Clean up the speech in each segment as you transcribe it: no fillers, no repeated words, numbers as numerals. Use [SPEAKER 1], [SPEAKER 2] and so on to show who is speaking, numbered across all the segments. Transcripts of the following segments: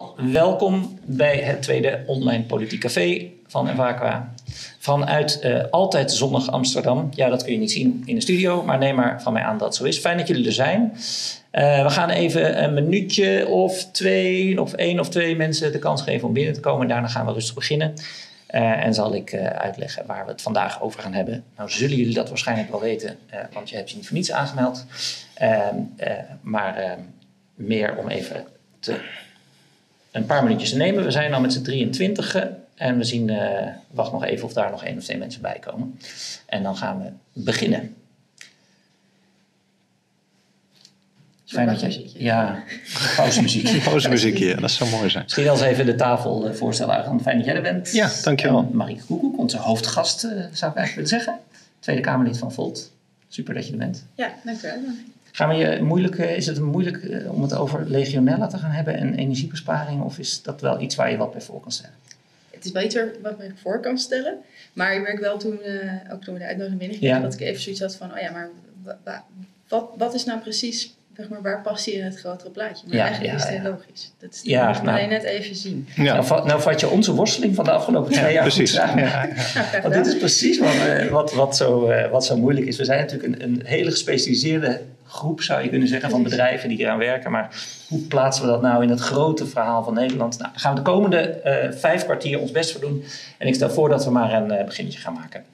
[SPEAKER 1] Welkom bij het tweede online politiek café van Envaqua. Vanuit altijd zonnig Amsterdam. Ja, dat kun je niet zien in de studio, maar neem maar van mij aan dat het zo is. Fijn dat jullie er zijn. We gaan even een minuutje of één of twee mensen de kans geven om binnen te komen. Daarna gaan we rustig beginnen. En zal ik uitleggen waar we het vandaag over gaan hebben. Nou zullen jullie dat waarschijnlijk wel weten, want je hebt je niet voor niets aangemeld. Maar meer om even een paar minuutjes te nemen. We zijn al met z'n 23 en we zien, wacht nog even of daar nog 1 of 2 mensen bij komen. En dan gaan we beginnen. Fijn dat je... Ja, pauzemuziek.
[SPEAKER 2] Pauzemuziekje, dat zou mooi zijn.
[SPEAKER 1] Misschien wel eens even de tafel voorstellen. Fijn dat jij er bent.
[SPEAKER 2] Ja, dankjewel.
[SPEAKER 1] Marieke Koekoek, onze hoofdgast, zou ik eigenlijk willen zeggen. Tweede Kamerlid van Volt. Super dat je er bent.
[SPEAKER 3] Ja, dankjewel.
[SPEAKER 1] Is het moeilijk om het over Legionella te gaan hebben en energiebesparing? Of is dat wel iets waar je wat bij voor kan stellen?
[SPEAKER 3] Het is wel iets wat ik voor kan stellen. Maar ik merk wel toen we de uitnodiging binnengingen, dat ik even zoiets had van, maar wat is nou precies, zeg maar, waar past hij in het grotere plaatje? Maar eigenlijk is het heel logisch. Dat moet je alleen net even zien.
[SPEAKER 1] Ja. Nou vat je onze worsteling van de afgelopen 2 jaar
[SPEAKER 2] precies.
[SPEAKER 1] goed samen. Want dit is precies wat zo moeilijk is. We zijn natuurlijk een hele gespecialiseerde groep, zou je kunnen zeggen, van bedrijven die eraan werken. Maar hoe plaatsen we dat nou in het grote verhaal van Nederland? Nou, daar gaan we de komende 5 kwartier ons best voor doen. En ik stel voor dat we maar een beginnetje gaan maken.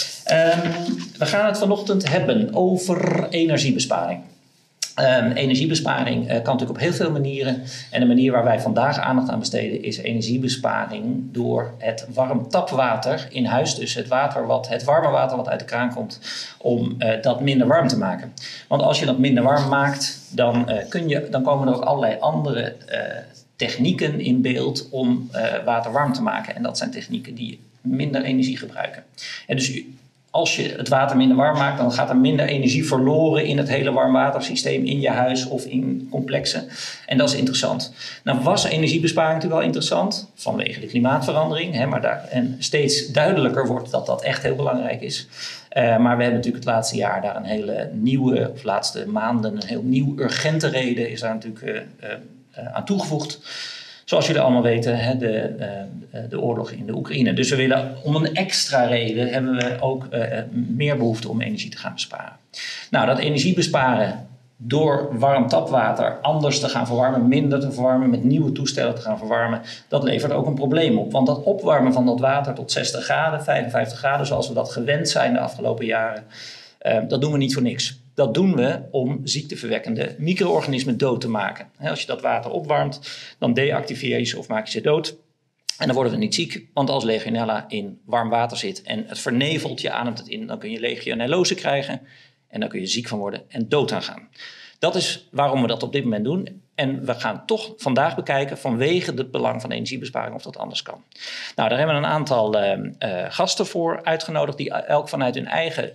[SPEAKER 1] We gaan het vanochtend hebben over energiebesparing. Energiebesparing kan natuurlijk op heel veel manieren. En de manier waar wij vandaag aandacht aan besteden is energiebesparing door het warm tapwater in huis. Dus het warme water wat uit de kraan komt, om dat minder warm te maken. Want als je dat minder warm maakt, dan komen er ook allerlei andere technieken in beeld om water warm te maken. En dat zijn technieken die minder energie gebruiken. En dus als je het water minder warm maakt, dan gaat er minder energie verloren in het hele warmwatersysteem in je huis of in complexen. En dat is interessant. Nou was energiebesparing natuurlijk wel interessant vanwege de klimaatverandering. En steeds duidelijker wordt dat dat echt heel belangrijk is. Maar we hebben natuurlijk het laatste jaar daar laatste maanden een heel nieuw urgente reden is daar natuurlijk aan toegevoegd. Zoals jullie allemaal weten, de oorlog in de Oekraïne. Dus we willen om een extra reden hebben we ook meer behoefte om energie te gaan besparen. Nou, dat energiebesparen door warm tapwater anders te gaan verwarmen, minder te verwarmen, met nieuwe toestellen te gaan verwarmen, dat levert ook een probleem op. Want dat opwarmen van dat water tot 60 graden, 55 graden, zoals we dat gewend zijn de afgelopen jaren, dat doen we niet voor niks. Dat doen we om ziekteverwekkende micro-organismen dood te maken. Als je dat water opwarmt, dan deactiveer je ze of maak je ze dood. En dan worden we niet ziek, want als Legionella in warm water zit en het vernevelt, je ademt het in, dan kun je legionellose krijgen en dan kun je ziek van worden en dood aan gaan. Dat is waarom we dat op dit moment doen. En we gaan toch vandaag bekijken vanwege het belang van energiebesparing of dat anders kan. Nou, daar hebben we een aantal gasten voor uitgenodigd die elk vanuit hun eigen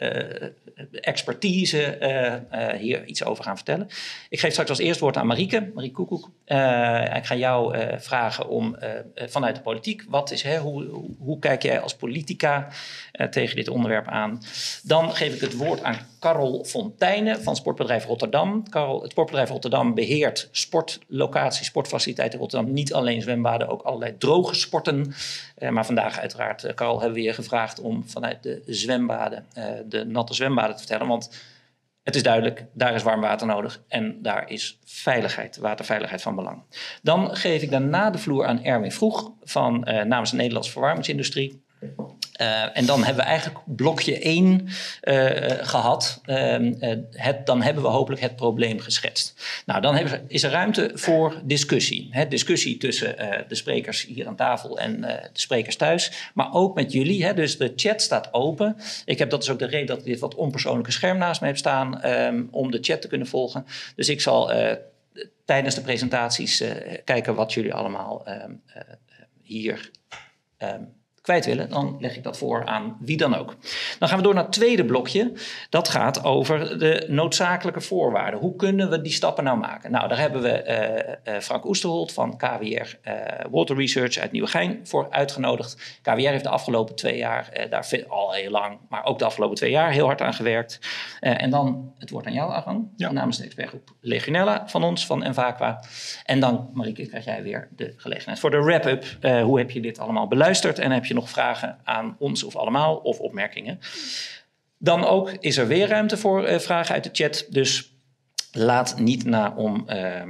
[SPEAKER 1] expertise hier iets over gaan vertellen. Ik geef straks als eerst woord aan Marieke Koekoek. Ik ga jou vragen om vanuit de politiek, hoe kijk jij als politica tegen dit onderwerp aan? Dan geef ik het woord aan Carol Fontijne van Sportbedrijf Rotterdam. Het Sportbedrijf Rotterdam beheert sportlocaties, sportfaciliteiten in Rotterdam. Niet alleen zwembaden, ook allerlei droge sporten. Maar vandaag uiteraard, Carol, hebben we je gevraagd om vanuit de zwembaden, de natte zwembaden te vertellen. Want het is duidelijk, daar is warm water nodig en daar is waterveiligheid van belang. Dan geef ik daarna de vloer aan Erwin Vroeg namens de Nederlandse verwarmingsindustrie. En dan hebben we eigenlijk blokje 1 gehad. Dan hebben we hopelijk het probleem geschetst. Nou, dan is er ruimte voor discussie. Discussie tussen de sprekers hier aan tafel en de sprekers thuis. Maar ook met jullie. Dus de chat staat open. Dat is ook de reden dat ik dit wat onpersoonlijke scherm naast me heb staan. Om de chat te kunnen volgen. Dus ik zal tijdens de presentaties kijken wat jullie allemaal hier kwijt willen, dan leg ik dat voor aan wie dan ook. Dan gaan we door naar het tweede blokje. Dat gaat over de noodzakelijke voorwaarden. Hoe kunnen we die stappen nou maken? Nou, daar hebben we Frank Oesterholt van KWR Water Research uit Nieuwegein voor uitgenodigd. KWR heeft de afgelopen 2 jaar, daar al heel lang, maar ook de afgelopen 2 jaar heel hard aan gewerkt. En dan het woord aan jou, Aran, namens de expertgroep Legionella van ons, van Envaqua. En dan, Marieke, krijg jij weer de gelegenheid voor de wrap-up. Hoe heb je dit allemaal beluisterd en heb je nog vragen aan ons of allemaal of opmerkingen? Dan ook is er weer ruimte voor vragen uit de chat. Dus laat niet na om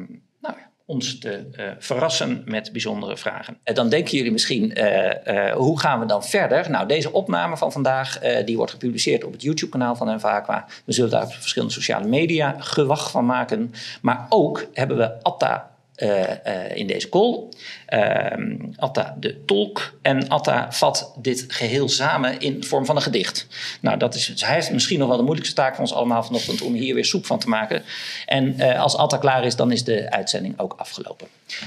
[SPEAKER 1] ons te verrassen met bijzondere vragen. Dan denken jullie misschien, hoe gaan we dan verder? Nou, deze opname van vandaag, die wordt gepubliceerd op het YouTube-kanaal van Envaqua. We zullen daar op verschillende sociale media gewag van maken. Maar ook hebben we Atta in deze call. Atta de tolk. En Atta vat dit geheel samen in de vorm van een gedicht. Nou, hij heeft misschien nog wel de moeilijkste taak van ons allemaal vanochtend om hier weer soep van te maken. En als Atta klaar is, dan is de uitzending ook afgelopen.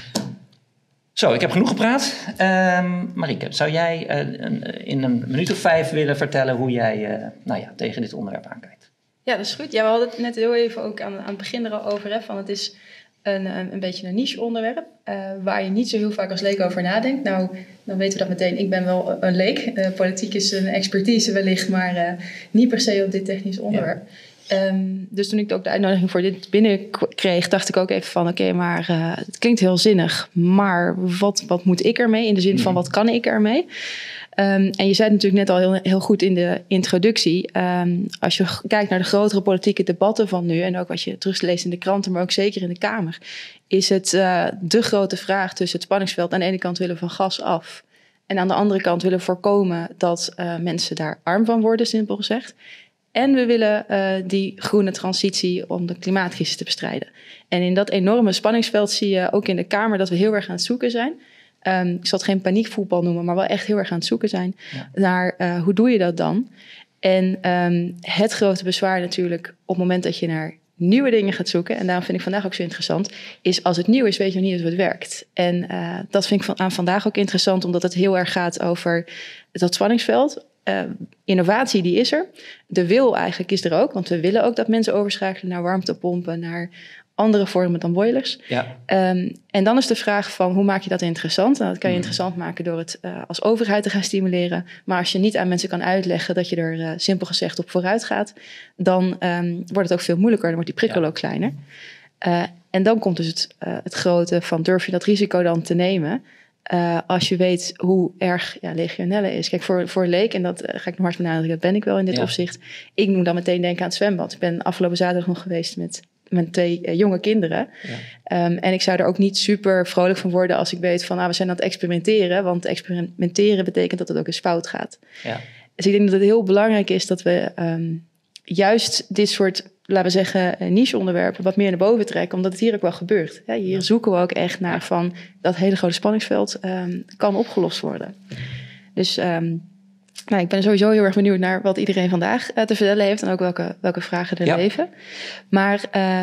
[SPEAKER 1] Zo, ik heb genoeg gepraat. Marieke, zou jij in een minuut of 5 willen vertellen hoe jij tegen dit onderwerp aankijkt?
[SPEAKER 3] Ja, dat is goed. Ja, we hadden het net heel even ook aan het begin er al over. Hè, van het is een beetje een niche onderwerp, waar je niet zo heel vaak als leek over nadenkt. Nou, dan weten we dat meteen. Ik ben wel een leek. Politiek is een expertise wellicht, maar niet per se op dit technisch onderwerp. Ja. Dus toen ik ook de uitnodiging voor dit binnenkreeg, dacht ik ook even van oké, maar het klinkt heel zinnig, maar wat moet ik ermee? In de zin van wat kan ik ermee? En je zei het natuurlijk net al heel goed in de introductie. Als je kijkt naar de grotere politieke debatten van nu, en ook wat je terugleest in de kranten, maar ook zeker in de Kamer, is het de grote vraag tussen het spanningsveld. Aan de ene kant willen we van gas af. En aan de andere kant willen we voorkomen dat mensen daar arm van worden, simpel gezegd. En we willen die groene transitie om de klimaatcrisis te bestrijden. En in dat enorme spanningsveld zie je ook in de Kamer dat we heel erg aan het zoeken zijn. Ik zal het geen paniekvoetbal noemen, maar wel echt heel erg aan het zoeken zijn naar hoe doe je dat dan? En het grote bezwaar natuurlijk op het moment dat je naar nieuwe dingen gaat zoeken, en daarom vind ik vandaag ook zo interessant, is als het nieuw is, weet je nog niet hoe het werkt. En dat vind ik aan vandaag ook interessant, omdat het heel erg gaat over dat spanningsveld. Innovatie, die is er. De wil eigenlijk is er ook, want we willen ook dat mensen overschakelen naar warmtepompen, naar andere vormen dan boilers. Ja. En dan is de vraag van hoe maak je dat interessant? Nou, dat kan je interessant maken door het als overheid te gaan stimuleren. Maar als je niet aan mensen kan uitleggen dat je er simpel gezegd op vooruit gaat, dan wordt het ook veel moeilijker. Dan wordt die prikkel ook kleiner. En dan komt dus het grote van durf je dat risico dan te nemen? Als je weet hoe erg Legionella is. Kijk, voor leek, en dat ga ik nog maar eens benadrukken, dat ben ik wel in dit opzicht. Ik moet dan meteen denken aan het zwembad. Ik ben afgelopen zaterdag nog geweest met mijn 2 jonge kinderen. Ja. En ik zou er ook niet super vrolijk van worden als ik weet van we zijn aan het experimenteren. Want experimenteren betekent dat het ook eens fout gaat. Ja. Dus ik denk dat het heel belangrijk is dat we juist dit soort, laten we zeggen, niche-onderwerpen wat meer naar boven trekken. Omdat het hier ook wel gebeurt. Ja, hier zoeken we ook echt naar van dat hele grote spanningsveld kan opgelost worden. Dus ik ben sowieso heel erg benieuwd naar wat iedereen vandaag te vertellen heeft en ook welke vragen er leven. Maar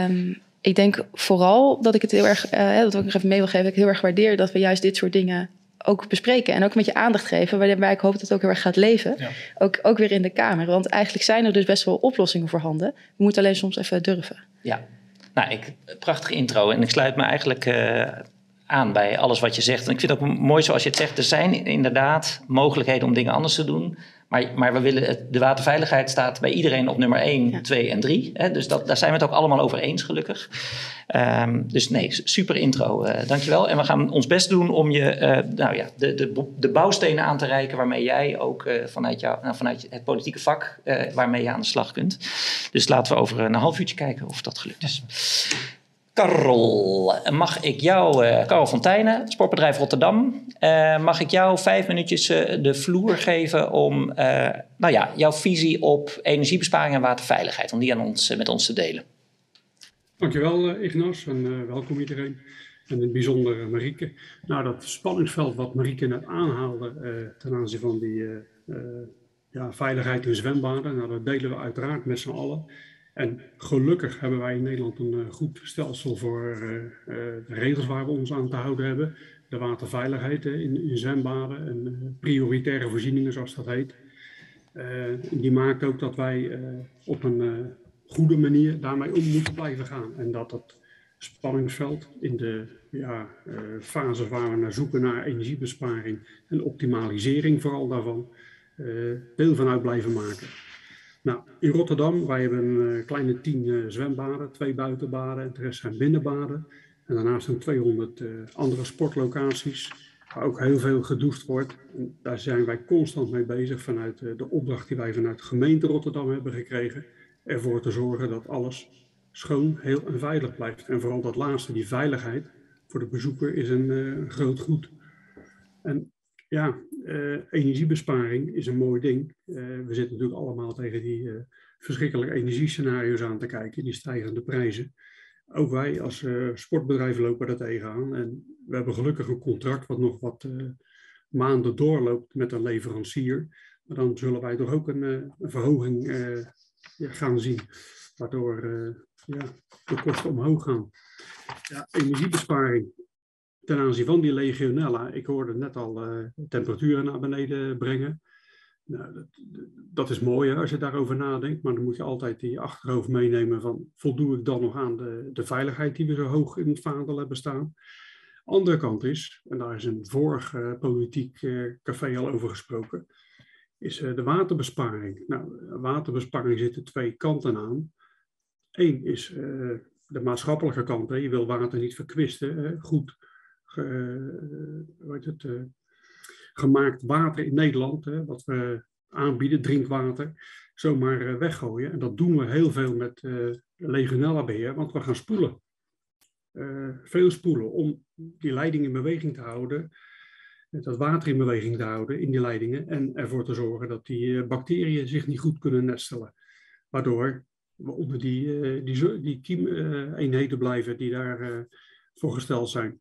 [SPEAKER 3] ik denk vooral dat ik het heel erg, dat ik nog even mee wil geven, dat ik heel erg waardeer dat we juist dit soort dingen ook bespreken en ook met je aandacht geven, waarbij ik hoop dat het ook heel erg gaat leven. Ja. Ook weer in de Kamer. Want eigenlijk zijn er dus best wel oplossingen voorhanden. We moeten alleen soms even durven. Ja, prachtige intro. En ik sluit me eigenlijk aan bij alles wat je zegt. En ik vind het ook mooi zoals je het zegt. Er zijn inderdaad mogelijkheden om dingen anders te doen. Maar we willen de waterveiligheid staat bij iedereen op nummer 1, 2 en 3. Hè? Dus daar zijn we het ook allemaal over eens, gelukkig. Dus nee, super intro. Dankjewel. En we gaan ons best doen om je de bouwstenen aan te reiken waarmee jij ook vanuit het politieke vak waarmee je aan de slag kunt. Dus laten we over een half uurtje kijken of dat gelukt is. Karel, mag ik jou, Karel Fontijnen, Sportbedrijf Rotterdam, mag ik jou 5 minuutjes de vloer geven om jouw visie op energiebesparing en waterveiligheid, om die met ons te delen.
[SPEAKER 4] Dankjewel Ignas en welkom iedereen. En in het bijzonder Marieke. Nou, dat spanningsveld wat Marieke net aanhaalde ten aanzien van die veiligheid in zwembaden, dat delen we uiteraard met z'n allen. En gelukkig hebben wij in Nederland een goed stelsel voor de regels waar we ons aan te houden hebben. de waterveiligheid in zwembaden en prioritaire voorzieningen, zoals dat heet. Die maakt ook dat wij op een goede manier daarmee om moeten blijven gaan. En dat het spanningsveld in de fases waar we naar zoeken naar energiebesparing en optimalisering vooral daarvan, deel van uit blijven maken. Nou, in Rotterdam, wij hebben een kleine 10 zwembaden, 2 buitenbaden en de rest zijn binnenbaden. En daarnaast zijn 200 andere sportlocaties, waar ook heel veel gedoucht wordt. En daar zijn wij constant mee bezig vanuit de opdracht die wij vanuit de gemeente Rotterdam hebben gekregen. Ervoor te zorgen dat alles schoon, heel en veilig blijft. En vooral dat laatste, die veiligheid voor de bezoeker, is een groot goed. En ja, energiebesparing is een mooi ding. We zitten natuurlijk allemaal tegen die verschrikkelijke energiescenario's aan te kijken, die stijgende prijzen. Ook wij als sportbedrijf lopen daar tegenaan. En we hebben gelukkig een contract wat nog wat maanden doorloopt met een leverancier. Maar dan zullen wij toch ook een verhoging gaan zien, waardoor de kosten omhoog gaan. Ja, energiebesparing ten aanzien van die Legionella. Ik hoorde net al temperaturen naar beneden brengen. Nou, dat is mooi hè, als je daarover nadenkt, maar dan moet je altijd in je achterhoofd meenemen van, voldoe ik dan nog aan de veiligheid die we zo hoog in het vaandel hebben staan. Andere kant is, en daar is een vorig politiek café al over gesproken, is de waterbesparing. Nou, waterbesparing zitten 2 kanten aan. Eén is de maatschappelijke kant. Hè. Je wil water niet verkwisten. Goed gemaakt water in Nederland, hè, wat we aanbieden, drinkwater, zomaar weggooien. En dat doen we heel veel met Legionella-beheer, want we gaan spoelen. Veel spoelen om die leiding in beweging te houden, dat water in beweging te houden in die leidingen en ervoor te zorgen dat die bacteriën zich niet goed kunnen nestelen. Waardoor we onder die kiemeenheden blijven die daar voor gesteld zijn.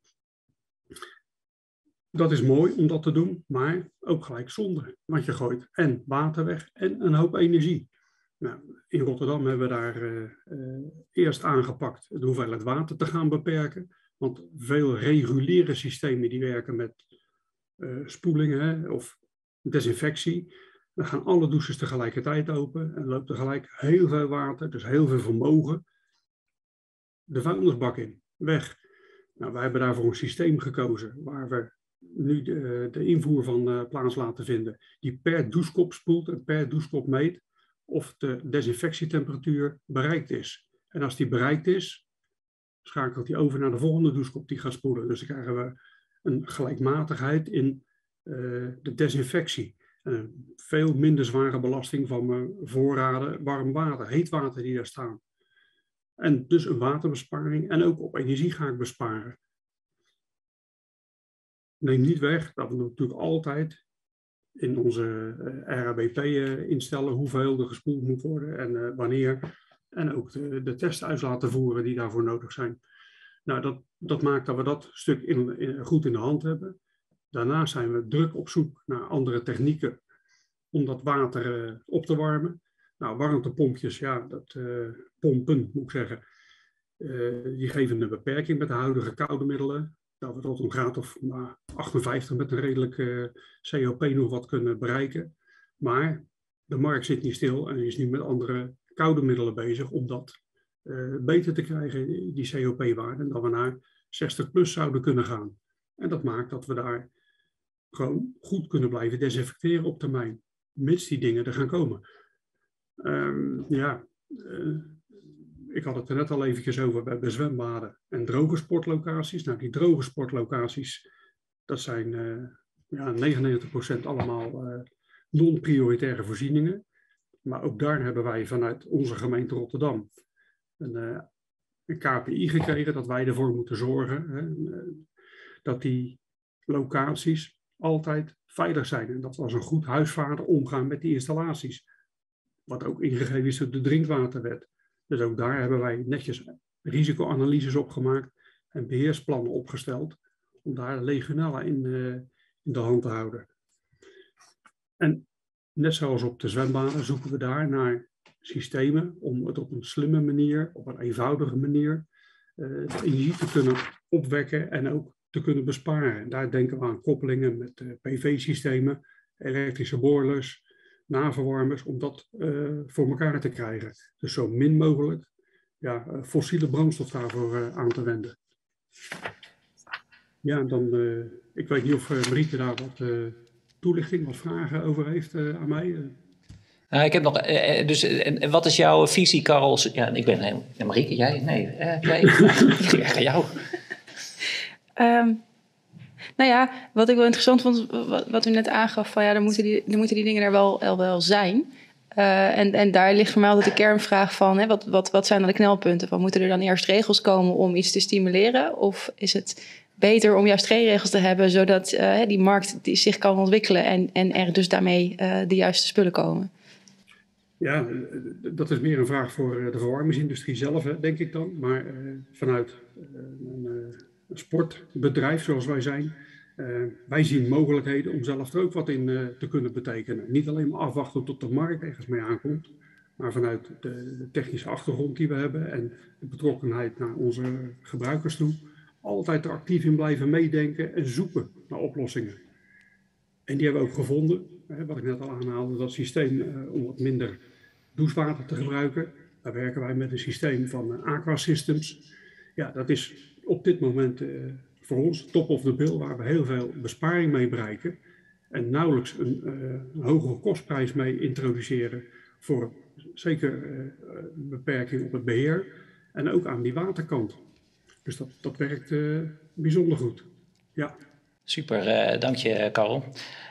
[SPEAKER 4] Dat is mooi om dat te doen, maar ook gelijk zonde. Want je gooit en water weg en een hoop energie. Nou, in Rotterdam hebben we daar eerst aangepakt de hoeveelheid water te gaan beperken. Want veel reguliere systemen die werken met spoelingen of desinfectie. Dan gaan alle douches tegelijkertijd open en loopt tegelijk heel veel water, dus heel veel vermogen, de vuilnisbak in, weg. Nou, wij hebben daarvoor een systeem gekozen waar we nu de invoer van plaats laten vinden, die per douchekop spoelt en per douchekop meet of de desinfectietemperatuur bereikt is. En als die bereikt is, schakelt die over naar de volgende douchekop die gaat spoelen. Dus dan krijgen we een gelijkmatigheid in de desinfectie. Veel minder zware belasting van voorraden warm water, heet water die daar staan. En dus een waterbesparing en ook op energie ga ik besparen. Neem niet weg dat we natuurlijk altijd in onze RABP instellen hoeveel er gespoeld moet worden en wanneer. En ook de testen uit laten voeren die daarvoor nodig zijn. Nou, dat maakt dat we dat stuk goed in de hand hebben. Daarnaast zijn we druk op zoek naar andere technieken om dat water op te warmen. Nou, warmtepompjes, pompen moet ik zeggen, die geven een beperking met de huidige koude middelen. Dat we tot een graad of 58 met een redelijk COP nog wat kunnen bereiken. Maar de markt zit niet stil en is nu met andere koude middelen bezig om dat beter te krijgen, die COP-waarde. En dat we naar 60 plus zouden kunnen gaan. En dat maakt dat we daar gewoon goed kunnen blijven desinfecteren op termijn. Mits die dingen er gaan komen. Ik had het er net al eventjes over bij zwembaden en droge sportlocaties. Nou, die droge sportlocaties, dat zijn 99% allemaal non-prioritaire voorzieningen. Maar ook daar hebben wij vanuit onze gemeente Rotterdam een KPI gekregen dat wij ervoor moeten zorgen dat die locaties altijd veilig zijn. En dat we als een goed huisvader omgaan met die installaties. Wat ook ingegeven is door de drinkwaterwet. Dus ook daar hebben wij netjes risicoanalyses op gemaakt en beheersplannen opgesteld om daar Legionella in de hand te houden. En net zoals op de zwembaden zoeken we daar naar systemen om het op een slimme manier, op een eenvoudige manier, de energie te kunnen opwekken en ook te kunnen besparen. En daar denken we aan koppelingen met PV-systemen, elektrische boilers, naverwarmers, om dat voor elkaar te krijgen. Dus zo min mogelijk fossiele brandstof daarvoor aan te wenden. Ja, dan, ik weet niet of Marieke daar wat toelichting, wat vragen over heeft aan mij.
[SPEAKER 1] Ik heb nog, en wat is jouw visie, Karel? Ja, ik ben helemaal... Marieke, jij? Nee, heb jij vraag aan jou?
[SPEAKER 3] Nou ja, wat ik wel interessant vond, wat u net aangaf, van dan moeten die dingen er wel zijn. En daar ligt voor mij altijd de kernvraag van, wat zijn dan de knelpunten? Van, moeten er dan eerst regels komen om iets te stimuleren? Of is het beter om juist geen regels te hebben, zodat die markt zich kan ontwikkelen en er dus daarmee de juiste spullen komen?
[SPEAKER 4] Ja, dat is meer een vraag voor de verwarmingsindustrie zelf, denk ik dan. Maar vanuit een sportbedrijf zoals wij zijn, wij zien mogelijkheden om zelf er ook wat in te kunnen betekenen. Niet alleen maar afwachten tot de markt ergens mee aankomt, maar vanuit de technische achtergrond die we hebben en de betrokkenheid naar onze gebruikers toe, altijd er actief in blijven meedenken en zoeken naar oplossingen. En die hebben we ook gevonden, wat ik net al aanhaalde, dat systeem om wat minder douchewater te gebruiken. Daar werken wij met een systeem van Aqua Systems. Ja, dat is op dit moment voor ons top of the bill, waar we heel veel besparing mee bereiken. En nauwelijks een hogere kostprijs mee introduceren voor zeker beperking op het beheer. En ook aan die waterkant. Dus dat werkt bijzonder goed. Ja.
[SPEAKER 1] Super, dank je, Karel.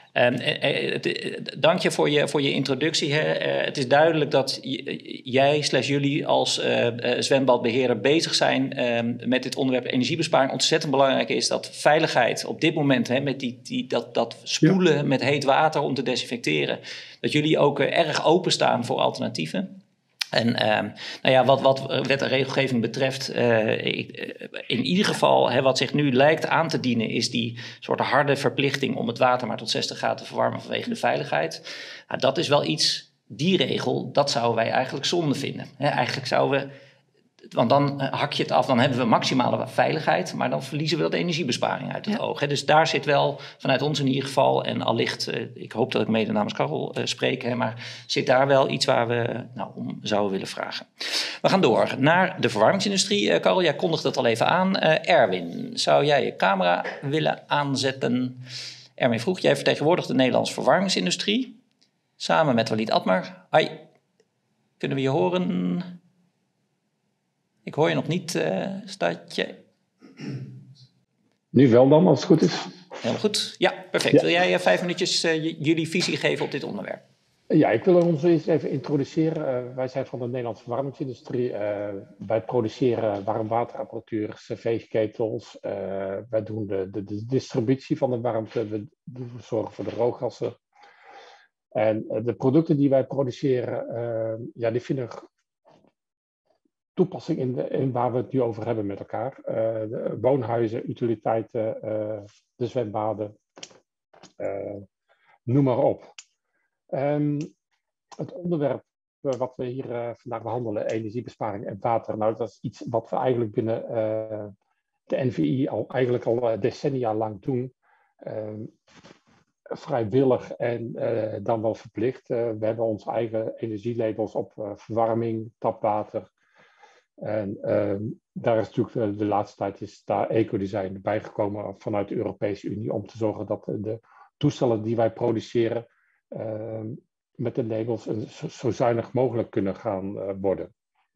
[SPEAKER 1] Dank je voor je introductie. Het is duidelijk dat jij/jullie als zwembadbeheerder bezig zijn met dit onderwerp energiebesparing. Ontzettend belangrijk is dat veiligheid op dit moment, met dat spoelen met heet water om te desinfecteren, dat jullie ook erg openstaan voor alternatieven. En wat wet en regelgeving betreft, in ieder geval wat zich nu lijkt aan te dienen, is die soort harde verplichting om het water maar tot 60 graden te verwarmen vanwege de veiligheid. Nou, dat is wel iets, die regel, dat zouden wij eigenlijk zonde vinden. Eigenlijk zouden we, want dan hak je het af, dan hebben we maximale veiligheid, maar dan verliezen we de energiebesparing uit het oog. Dus daar zit wel, vanuit ons in ieder geval, en allicht, ik hoop dat ik mede namens Karel spreek, maar zit daar wel iets waar we om zouden willen vragen. We gaan door naar de verwarmingsindustrie. Karel, jij kondigde dat al even aan. Erwin, zou jij je camera willen aanzetten? Erwin vroeg, jij vertegenwoordigt de Nederlandse verwarmingsindustrie, samen met Walid Atmar. Hoi, kunnen we je horen? Ik hoor je nog niet, Stadje.
[SPEAKER 5] Nu wel dan, als het goed is.
[SPEAKER 1] Helemaal goed. Ja, perfect. Ja. Wil jij 5 minuutjes jullie visie geven op dit onderwerp?
[SPEAKER 5] Ja, ik wil ons eens even introduceren. Wij zijn van de Nederlandse verwarmingsindustrie. Wij produceren warmwaterapparatuur, cv-ketels. Wij doen de distributie van de warmte. We zorgen voor de rookgassen. En de producten die wij produceren, die vinden toepassing in waar we het nu over hebben met elkaar. De woonhuizen, utiliteiten, de zwembaden, noem maar op. Het onderwerp wat we hier vandaag behandelen, energiebesparing en water, nou dat is iets wat we eigenlijk binnen de NVI eigenlijk al decennia lang doen. Vrijwillig en dan wel verplicht. We hebben onze eigen energielabels op verwarming, tapwater. En daar is natuurlijk de laatste tijd is daar ecodesign bijgekomen vanuit de Europese Unie om te zorgen dat de toestellen die wij produceren met de labels zo zuinig mogelijk kunnen gaan worden.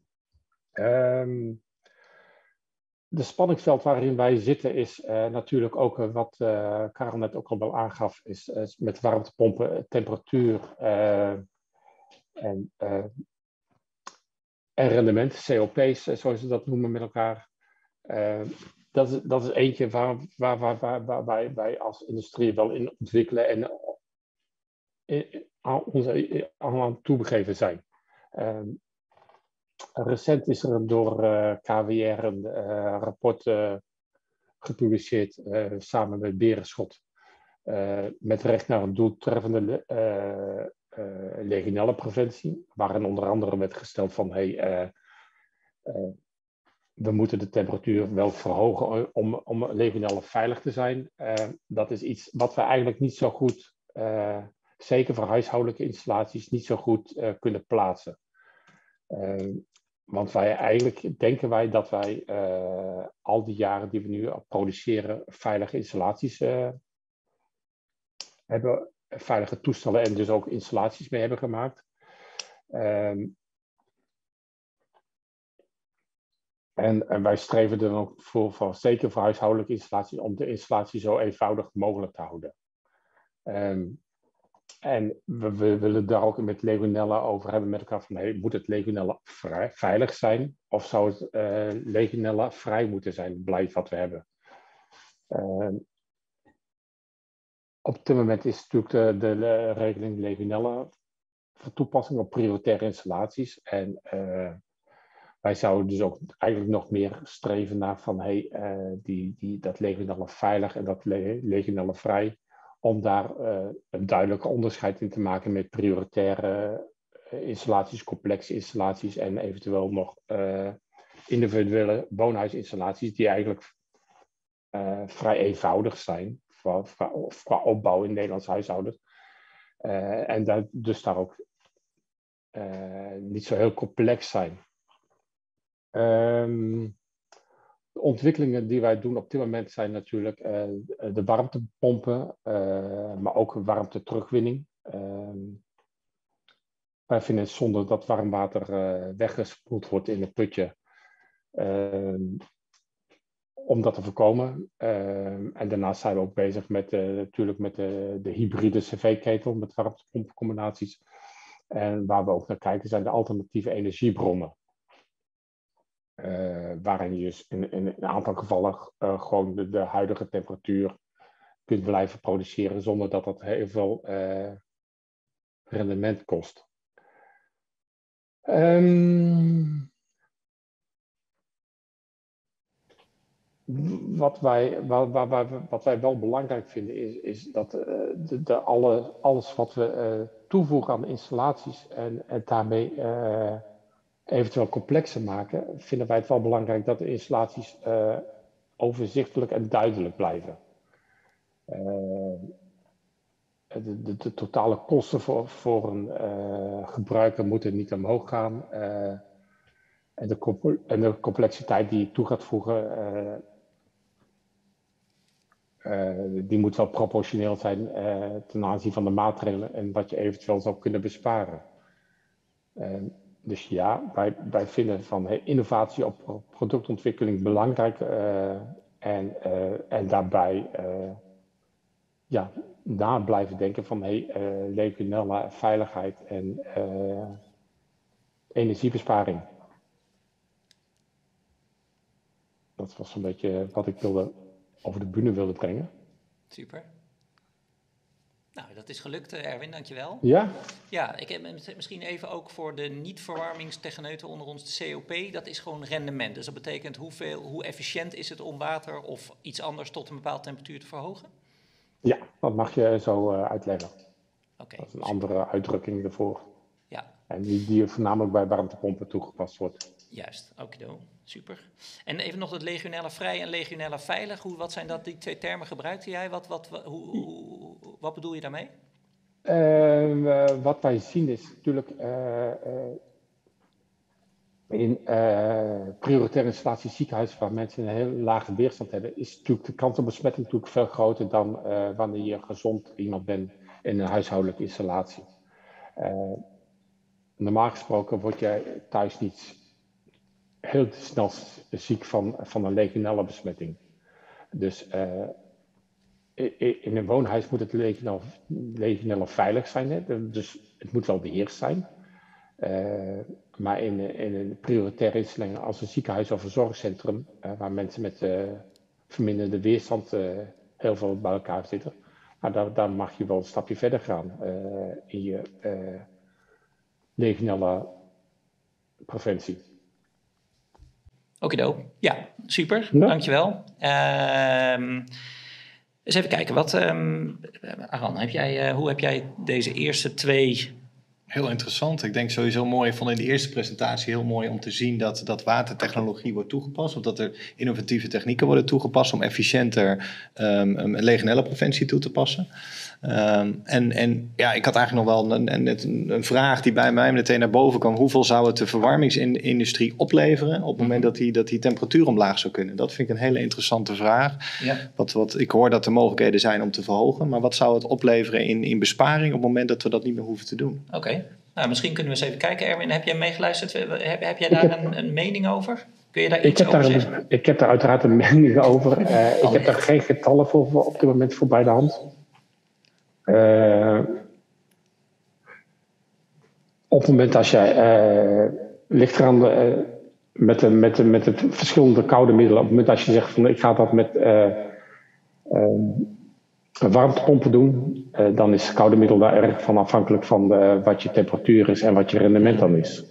[SPEAKER 5] De spanningsveld waarin wij zitten is natuurlijk ook wat Karel net ook al wel aangaf, is met warmtepompen, temperatuur en rendement, COP's, zoals ze dat noemen met elkaar. Dat is eentje waar wij als industrie wel in ontwikkelen en aan toebegeven zijn. Recent is er door KWR een rapport gepubliceerd samen met Berenschot met recht naar een doeltreffende legionellenpreventie, waarin onder andere werd gesteld van we moeten de temperatuur wel verhogen om legionella veilig te zijn. Dat is iets wat we eigenlijk niet zo goed, zeker voor huishoudelijke installaties, niet zo goed kunnen plaatsen. Want eigenlijk denken wij dat wij al die jaren die we nu produceren veilige installaties hebben, veilige toestellen en dus ook installaties mee hebben gemaakt. En wij streven er ook voor, zeker voor huishoudelijke installaties, om de installatie zo eenvoudig mogelijk te houden. En we willen daar ook met legionella over hebben met elkaar van, moet het legionella veilig zijn of zou het legionella vrij moeten zijn, beleid wat we hebben. Op dit moment is natuurlijk de regeling legionella voor toepassing op prioritaire installaties. En wij zouden dus ook eigenlijk nog meer streven naar van dat legionella veilig en dat legionella vrij. Om daar een duidelijk onderscheid in te maken met prioritaire installaties, complexe installaties en eventueel nog individuele woonhuisinstallaties die eigenlijk vrij eenvoudig zijn qua opbouw in Nederlandse huishoudens. En dus daar ook niet zo heel complex zijn. De ontwikkelingen die wij doen op dit moment zijn natuurlijk de warmtepompen, maar ook warmteterugwinning. Wij vinden het zonde dat warm water weggespoeld wordt in een putje, om dat te voorkomen. En daarnaast zijn we ook bezig met de hybride cv-ketel met warmtepompencombinaties. En waar we ook naar kijken zijn de alternatieve energiebronnen. Waarin je dus in een aantal gevallen gewoon de huidige temperatuur kunt blijven produceren zonder dat dat heel veel rendement kost. Wat wij wel belangrijk vinden is dat alles wat we toevoegen aan de installaties en daarmee eventueel complexer maken, vinden wij het wel belangrijk dat de installaties overzichtelijk en duidelijk blijven. De totale kosten voor een gebruiker moeten niet omhoog gaan. En de complexiteit die je toe gaat voegen, die moet wel proportioneel zijn ten aanzien van de maatregelen en wat je eventueel zou kunnen besparen. Dus ja, wij vinden van innovatie op productontwikkeling belangrijk en daarbij na blijven denken van legionella, veiligheid en energiebesparing. Dat was een beetje wat ik over de bühne wilde brengen.
[SPEAKER 1] Super. Nou, dat is gelukt, Erwin, dankjewel.
[SPEAKER 5] Ja?
[SPEAKER 1] Ja, ik heb misschien even ook voor de niet-verwarmingstechneuten onder ons, de COP, dat is gewoon rendement. Dus dat betekent hoe efficiënt is het om water of iets anders tot een bepaalde temperatuur te verhogen?
[SPEAKER 5] Ja, dat mag je zo uitleggen.
[SPEAKER 1] Okay,
[SPEAKER 5] dat is een andere uitdrukking ervoor.
[SPEAKER 1] Ja.
[SPEAKER 5] En die voornamelijk bij warmtepompen toegepast wordt.
[SPEAKER 1] Juist, okido. Super. En even nog het legionella vrij en legionella veilig. Wat zijn dat, die twee termen gebruikte jij? Wat bedoel je daarmee?
[SPEAKER 5] Wat wij zien is natuurlijk in prioritaire installaties ziekenhuizen waar mensen een heel lage weerstand hebben, is natuurlijk de kans op besmetting natuurlijk veel groter dan wanneer je gezond iemand bent in een huishoudelijke installatie. Normaal gesproken word je thuis niet heel snel ziek van een legionella besmetting. Dus in een woonhuis moet het legionella veilig zijn. Hè? Dus het moet wel beheerst zijn. Maar in een prioritaire instelling als een ziekenhuis of een zorgcentrum, waar mensen met verminderde weerstand heel veel bij elkaar zitten, daar mag je wel een stapje verder gaan in je legionella preventie.
[SPEAKER 1] Okido. Ja, super.
[SPEAKER 5] Ja.
[SPEAKER 1] Dankjewel. Eens even kijken. Aran, hoe heb jij deze eerste twee
[SPEAKER 2] Heel interessant. Ik denk sowieso mooi, ik vond in de eerste presentatie heel mooi om te zien dat watertechnologie wordt toegepast. Of dat er innovatieve technieken worden toegepast om efficiënter legionellenpreventie toe te passen. En ik had eigenlijk nog wel een vraag die bij mij meteen naar boven kwam. Hoeveel zou het de verwarmingsindustrie opleveren op het moment dat die temperatuur omlaag zou kunnen? Dat vind ik een hele interessante vraag. Ja. Ik hoor dat er mogelijkheden zijn om te verhogen, maar wat zou het opleveren in besparing op het moment dat we dat niet meer hoeven te doen?
[SPEAKER 1] Oké. Nou, misschien kunnen we eens even kijken. Erwin, heb jij meegeluisterd? Heb jij daar een mening over? Kun je daar iets over zeggen?
[SPEAKER 5] Ik heb daar uiteraard een mening over. Ik heb daar geen getallen voor op dit moment voor bij de hand. Op het moment als jij ligt eraan met de verschillende koude middelen. Op het moment als je zegt van ik ga dat met warmtepompen doen, dan is koude middel daar erg van afhankelijk van wat je temperatuur is en wat je rendement dan is.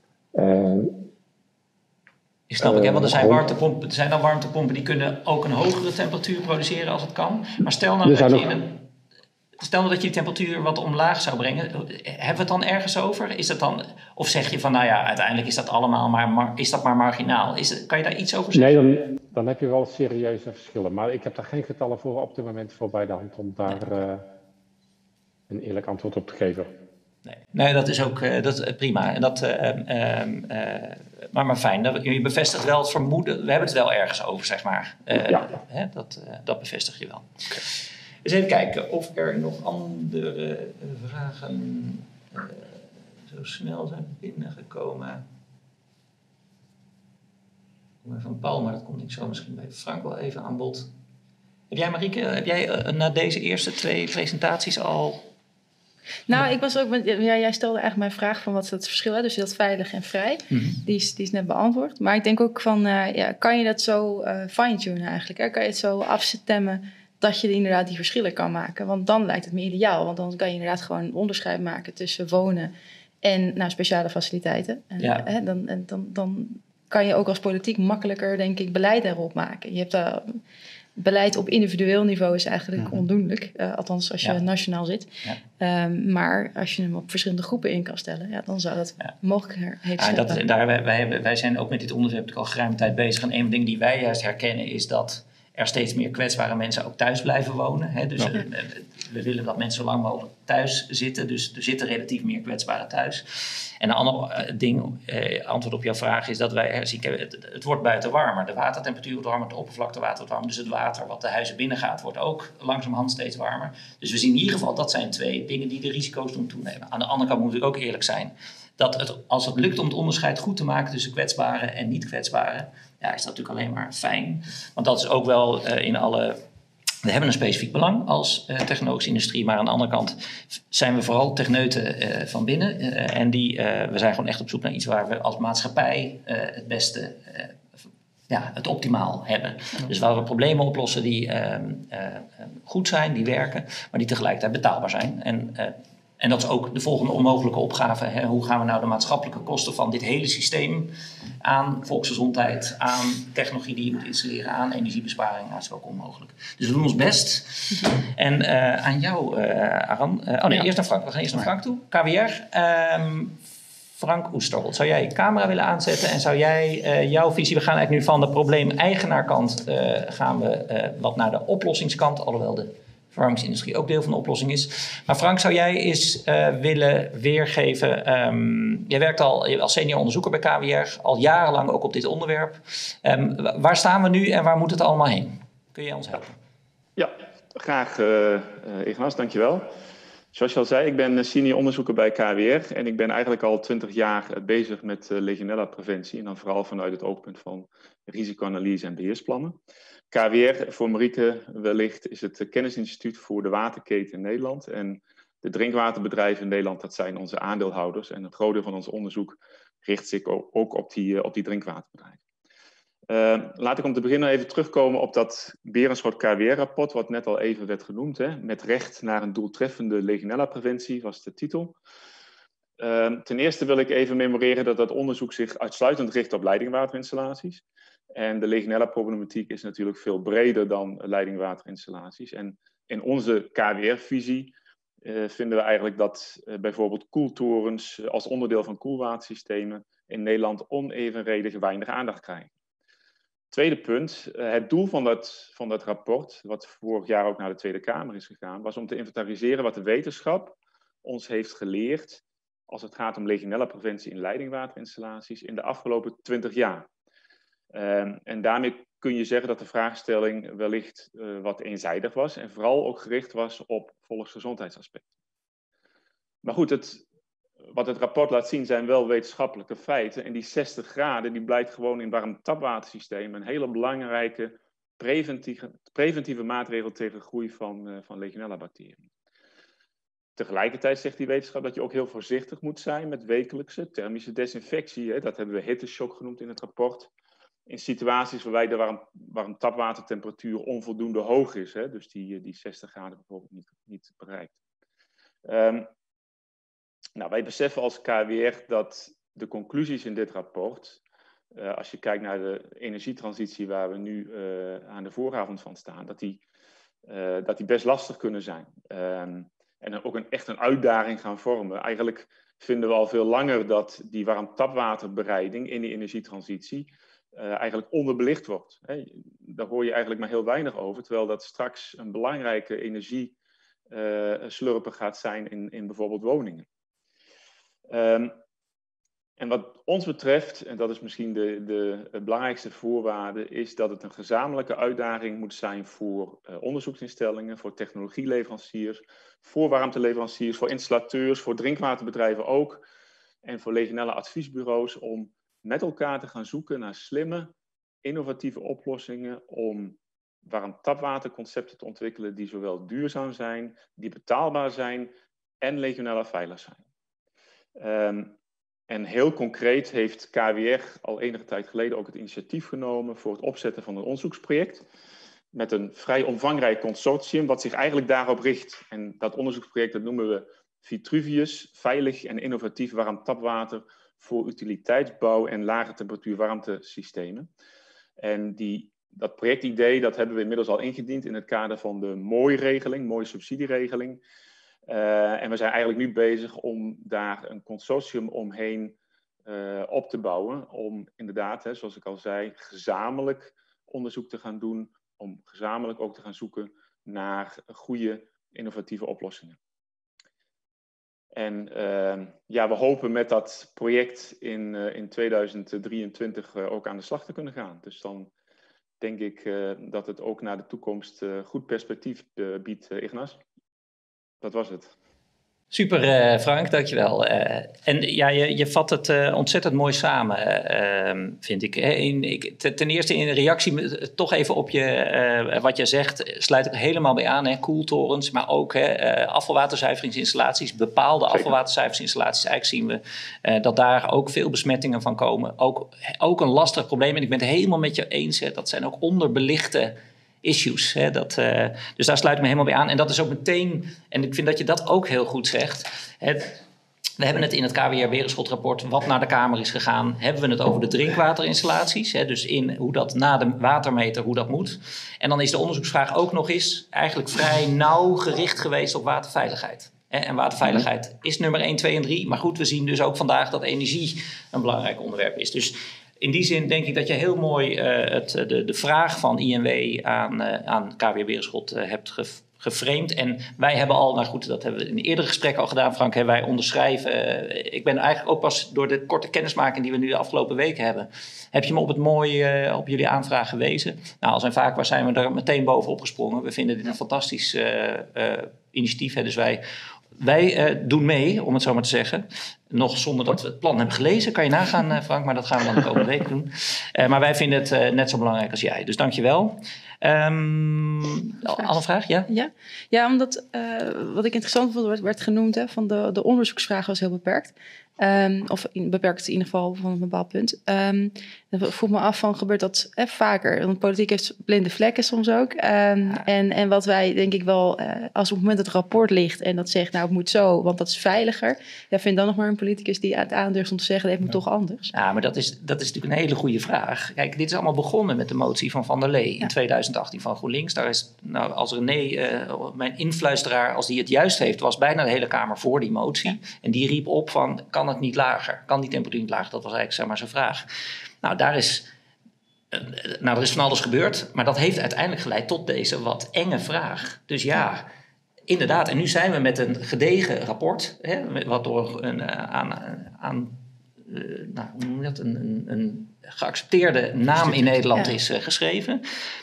[SPEAKER 1] Snap ik, hè? Want er zijn dan warmtepompen die kunnen ook een hogere temperatuur produceren als het kan. Maar stel nou dat je die temperatuur wat omlaag zou brengen. Hebben we het dan ergens over? Is dat dan, of zeg je van uiteindelijk is dat allemaal maar marginaal? Kan je daar iets over zeggen?
[SPEAKER 5] Nee, dan heb je wel serieuze verschillen. Maar ik heb daar geen getallen voor op dit moment voor bij de hand om daar een eerlijk antwoord op te geven.
[SPEAKER 1] Nee, dat is ook prima. En maar fijn, je bevestigt wel het vermoeden. We hebben het wel ergens over, zeg maar. Dat bevestig je wel. Okay. Dus even kijken of er nog andere vragen zo snel zijn binnengekomen. Van Paul, maar dat komt niet zo misschien bij Frank wel even aan bod. Heb jij, Marieke, na deze eerste 2 presentaties al...
[SPEAKER 3] Nou, ik was ook jij stelde eigenlijk mijn vraag van wat is het verschil, hè? Dus dat veilig en vrij. Mm-hmm. Die is net beantwoord. Maar ik denk ook van, kan je dat zo fine-tunen eigenlijk? Hè? Kan je het zo afstemmen dat je inderdaad die verschillen kan maken? Want dan lijkt het me ideaal. Want dan kan je inderdaad gewoon een onderscheid maken tussen wonen en speciale faciliteiten. En dan kan je ook als politiek makkelijker, denk ik, beleid daarop maken. Je hebt beleid op individueel niveau is eigenlijk ondoenlijk. Althans, als je nationaal zit. Ja. Maar als je hem op verschillende groepen in kan stellen, dan zou dat mogelijkheden scheppen.
[SPEAKER 1] Wij zijn ook met dit onderwerp al geruime tijd bezig. En een van de dingen die wij juist herkennen is dat er steeds meer kwetsbare mensen ook thuis blijven wonen. Hè? Dus we willen dat mensen zo lang mogelijk thuis zitten. Dus er zitten relatief meer kwetsbaren thuis. En een ander ding, antwoord op jouw vraag, is dat wij zien, het wordt buiten warmer. De watertemperatuur wordt warmer, het oppervlaktewater wordt warmer. Dus het water wat de huizen binnengaat, wordt ook langzamerhand steeds warmer. Dus we zien in ieder geval, dat zijn 2 dingen die de risico's doen toenemen. Aan de andere kant moet ik ook eerlijk zijn. Dat als het lukt om het onderscheid goed te maken tussen kwetsbaren en niet kwetsbaren, is dat natuurlijk alleen maar fijn. Want dat is ook wel we hebben een specifiek belang als technologische industrie, maar aan de andere kant zijn we vooral techneuten van binnen. En we zijn gewoon echt op zoek naar iets waar we als maatschappij het beste, het optimaal hebben. Dus waar we problemen oplossen die goed zijn, die werken, maar die tegelijkertijd betaalbaar zijn. En dat is ook de volgende onmogelijke opgave. Hè? Hoe gaan we nou de maatschappelijke kosten van dit hele systeem aan volksgezondheid, aan technologie die je moet installeren, aan energiebesparing, dat is ook onmogelijk. Dus we doen ons best. En aan jou, Aran. Eerst naar Frank. We gaan eerst naar Frank toe. KWR. Frank Oesterholt, zou jij je camera willen aanzetten en zou jij jouw visie, we gaan eigenlijk nu van de probleem-eigenaarkant gaan we wat naar de oplossingskant, alhoewel de verwarmingsindustrie ook deel van de oplossing is. Maar Frank, zou jij eens willen weergeven, jij werkt al als senior onderzoeker bij KWR, al jarenlang ook op dit onderwerp. Waar staan we nu en waar moet het allemaal heen? Kun je ons helpen?
[SPEAKER 6] Ja, graag Ignas, dankjewel. Zoals je al zei, ik ben senior onderzoeker bij KWR en ik ben eigenlijk al 20 jaar bezig met Legionella-preventie en dan vooral vanuit het oogpunt van risicoanalyse en beheersplannen. KWR, voor Marieke wellicht, is het kennisinstituut voor de waterketen in Nederland. En de drinkwaterbedrijven in Nederland, dat zijn onze aandeelhouders. En het groot deel van ons onderzoek richt zich ook op die drinkwaterbedrijven. Laat ik om te beginnen even terugkomen op dat Berenschot KWR-rapport, wat net al even werd genoemd. Hè? Met recht naar een doeltreffende Legionella-preventie was de titel. Ten eerste wil ik even memoreren dat dat onderzoek zich uitsluitend richt op leidingwaterinstallaties. En de Legionella-problematiek is natuurlijk veel breder dan leidingwaterinstallaties. En in onze KWR-visie vinden we eigenlijk dat bijvoorbeeld koeltorens als onderdeel van koelwatersystemen in Nederland onevenredig weinig aandacht krijgen. Tweede punt, het doel van dat rapport, wat vorig jaar ook naar de Tweede Kamer is gegaan, was om te inventariseren wat de wetenschap ons heeft geleerd als het gaat om legionella-preventie in leidingwaterinstallaties in de afgelopen 20 jaar. En daarmee kun je zeggen dat de vraagstelling wellicht wat eenzijdig was en vooral ook gericht was op volksgezondheidsaspecten. Maar goed, wat het rapport laat zien zijn wel wetenschappelijke feiten. En die 60 graden die blijkt gewoon in warm tapwatersystemen een hele belangrijke preventieve maatregel tegen groei van legionella-bacteriën. Tegelijkertijd zegt die wetenschap dat je ook heel voorzichtig moet zijn met wekelijkse thermische desinfectie. Hè. Dat hebben we hitteshock genoemd in het rapport. In situaties waarbij de warm tapwatertemperatuur onvoldoende hoog is. Hè. Dus die 60 graden bijvoorbeeld niet bereikt. Wij beseffen als KWR dat de conclusies in dit rapport, als je kijkt naar de energietransitie waar we nu aan de vooravond van staan, dat die best lastig kunnen zijn. En ook echt een uitdaging gaan vormen. Eigenlijk vinden we al veel langer dat die warmtapwaterbereiding in die energietransitie eigenlijk onderbelicht wordt. Daar hoor je eigenlijk maar heel weinig over, terwijl dat straks een belangrijke energieslurper gaat zijn in bijvoorbeeld woningen. En wat ons betreft, en dat is misschien de belangrijkste voorwaarde, is dat het een gezamenlijke uitdaging moet zijn voor onderzoeksinstellingen, voor technologieleveranciers, voor warmteleveranciers, voor installateurs, voor drinkwaterbedrijven ook, en voor legionella adviesbureaus om met elkaar te gaan zoeken naar slimme, innovatieve oplossingen om warmtapwaterconcepten te ontwikkelen die zowel duurzaam zijn, die betaalbaar zijn en legionella veilig zijn. En heel concreet heeft KWR al enige tijd geleden ook het initiatief genomen voor het opzetten van een onderzoeksproject met een vrij omvangrijk consortium wat zich eigenlijk daarop richt. En dat onderzoeksproject dat noemen we Vitruvius, veilig en innovatief warmtapwater voor utiliteitsbouw en lage temperatuur warmtesystemen. En dat projectidee dat hebben we inmiddels al ingediend in het kader van de MOI-regeling, MOI-subsidieregeling. En we zijn eigenlijk nu bezig om daar een consortium omheen op te bouwen. Om inderdaad, zoals ik al zei, gezamenlijk onderzoek te gaan doen. Om gezamenlijk ook te gaan zoeken naar goede innovatieve oplossingen. En we hopen met dat project in 2023 ook aan de slag te kunnen gaan. Dus dan denk ik dat het ook naar de toekomst goed perspectief biedt, Ignas. Dat was het.
[SPEAKER 1] Super Frank, dankjewel. En ja, je vat het ontzettend mooi samen, vind ik. Ten eerste in reactie toch even op wat jij zegt, sluit ik helemaal bij aan. Koeltorens, maar ook afvalwaterzuiveringsinstallaties, bepaalde afvalwaterzuiveringsinstallaties. Eigenlijk zien we dat daar ook veel besmettingen van komen. Ook een lastig probleem. En ik ben het helemaal met je eens. Dat zijn ook onderbelichte issues. Dus daar sluit ik me helemaal bij aan. En dat is ook meteen, en ik vind dat je dat ook heel goed zegt. We hebben het in het KWR Berenschot-rapport, wat naar de Kamer is gegaan, hebben we het over de drinkwaterinstallaties. Dus in hoe dat na de watermeter, hoe dat moet. En dan is de onderzoeksvraag ook nog eens eigenlijk vrij nauw gericht geweest op waterveiligheid. En waterveiligheid is nummer 1, 2 en 3. Maar goed, we zien dus ook vandaag dat energie een belangrijk onderwerp is. Dus in die zin denk ik dat je heel mooi de vraag van INW aan KWR Berenschot hebt geframed. En wij hebben al, nou goed, dat hebben we in een eerdere gesprek al gedaan, Frank. Wij onderschrijven. Ik ben eigenlijk ook pas door de korte kennismaking die we nu de afgelopen weken hebben, heb je me op het mooie op jullie aanvraag gewezen. Nou, als en vaak waar zijn we er meteen bovenop gesprongen. We vinden dit een fantastisch initiatief. Dus wij doen mee, om het zo maar te zeggen. Nog zonder dat we het plan hebben gelezen. Kan je nagaan, Frank, maar dat gaan we dan de komende week doen. Maar wij vinden het net zo belangrijk als jij. Dus dank je wel. Al een vraag? Ja?
[SPEAKER 3] Ja, omdat wat ik interessant vond, werd genoemd, van de onderzoeksvraag was heel beperkt. Of beperkt in ieder geval van een bepaald punt. Dan voel me af van, gebeurt dat vaker? Want politiek heeft blinde vlekken soms ook. En wat wij denk ik wel, als op het moment het rapport ligt en dat zegt, nou het moet zo, want dat is veiliger. Ja, vind dan nog maar een politicus die het aandurft om te zeggen, het moet toch anders.
[SPEAKER 1] Ja, maar dat is natuurlijk een hele goede vraag. Kijk, dit is allemaal begonnen met de motie van Van der Lee in 2018 van GroenLinks. Daar is, nou, als René, mijn influisteraar, als die het juist heeft, was bijna de hele Kamer voor die motie. Ja. En die riep op van, kan het niet lager? Kan die temperatuur niet lager? Dat was eigenlijk, zeg maar, zijn vraag. Nou, er is van alles gebeurd, maar dat heeft uiteindelijk geleid tot deze wat enge vraag. Dus ja, inderdaad. En nu zijn we met een gedegen rapport, wat door een geaccepteerde naam in Nederland is geschreven.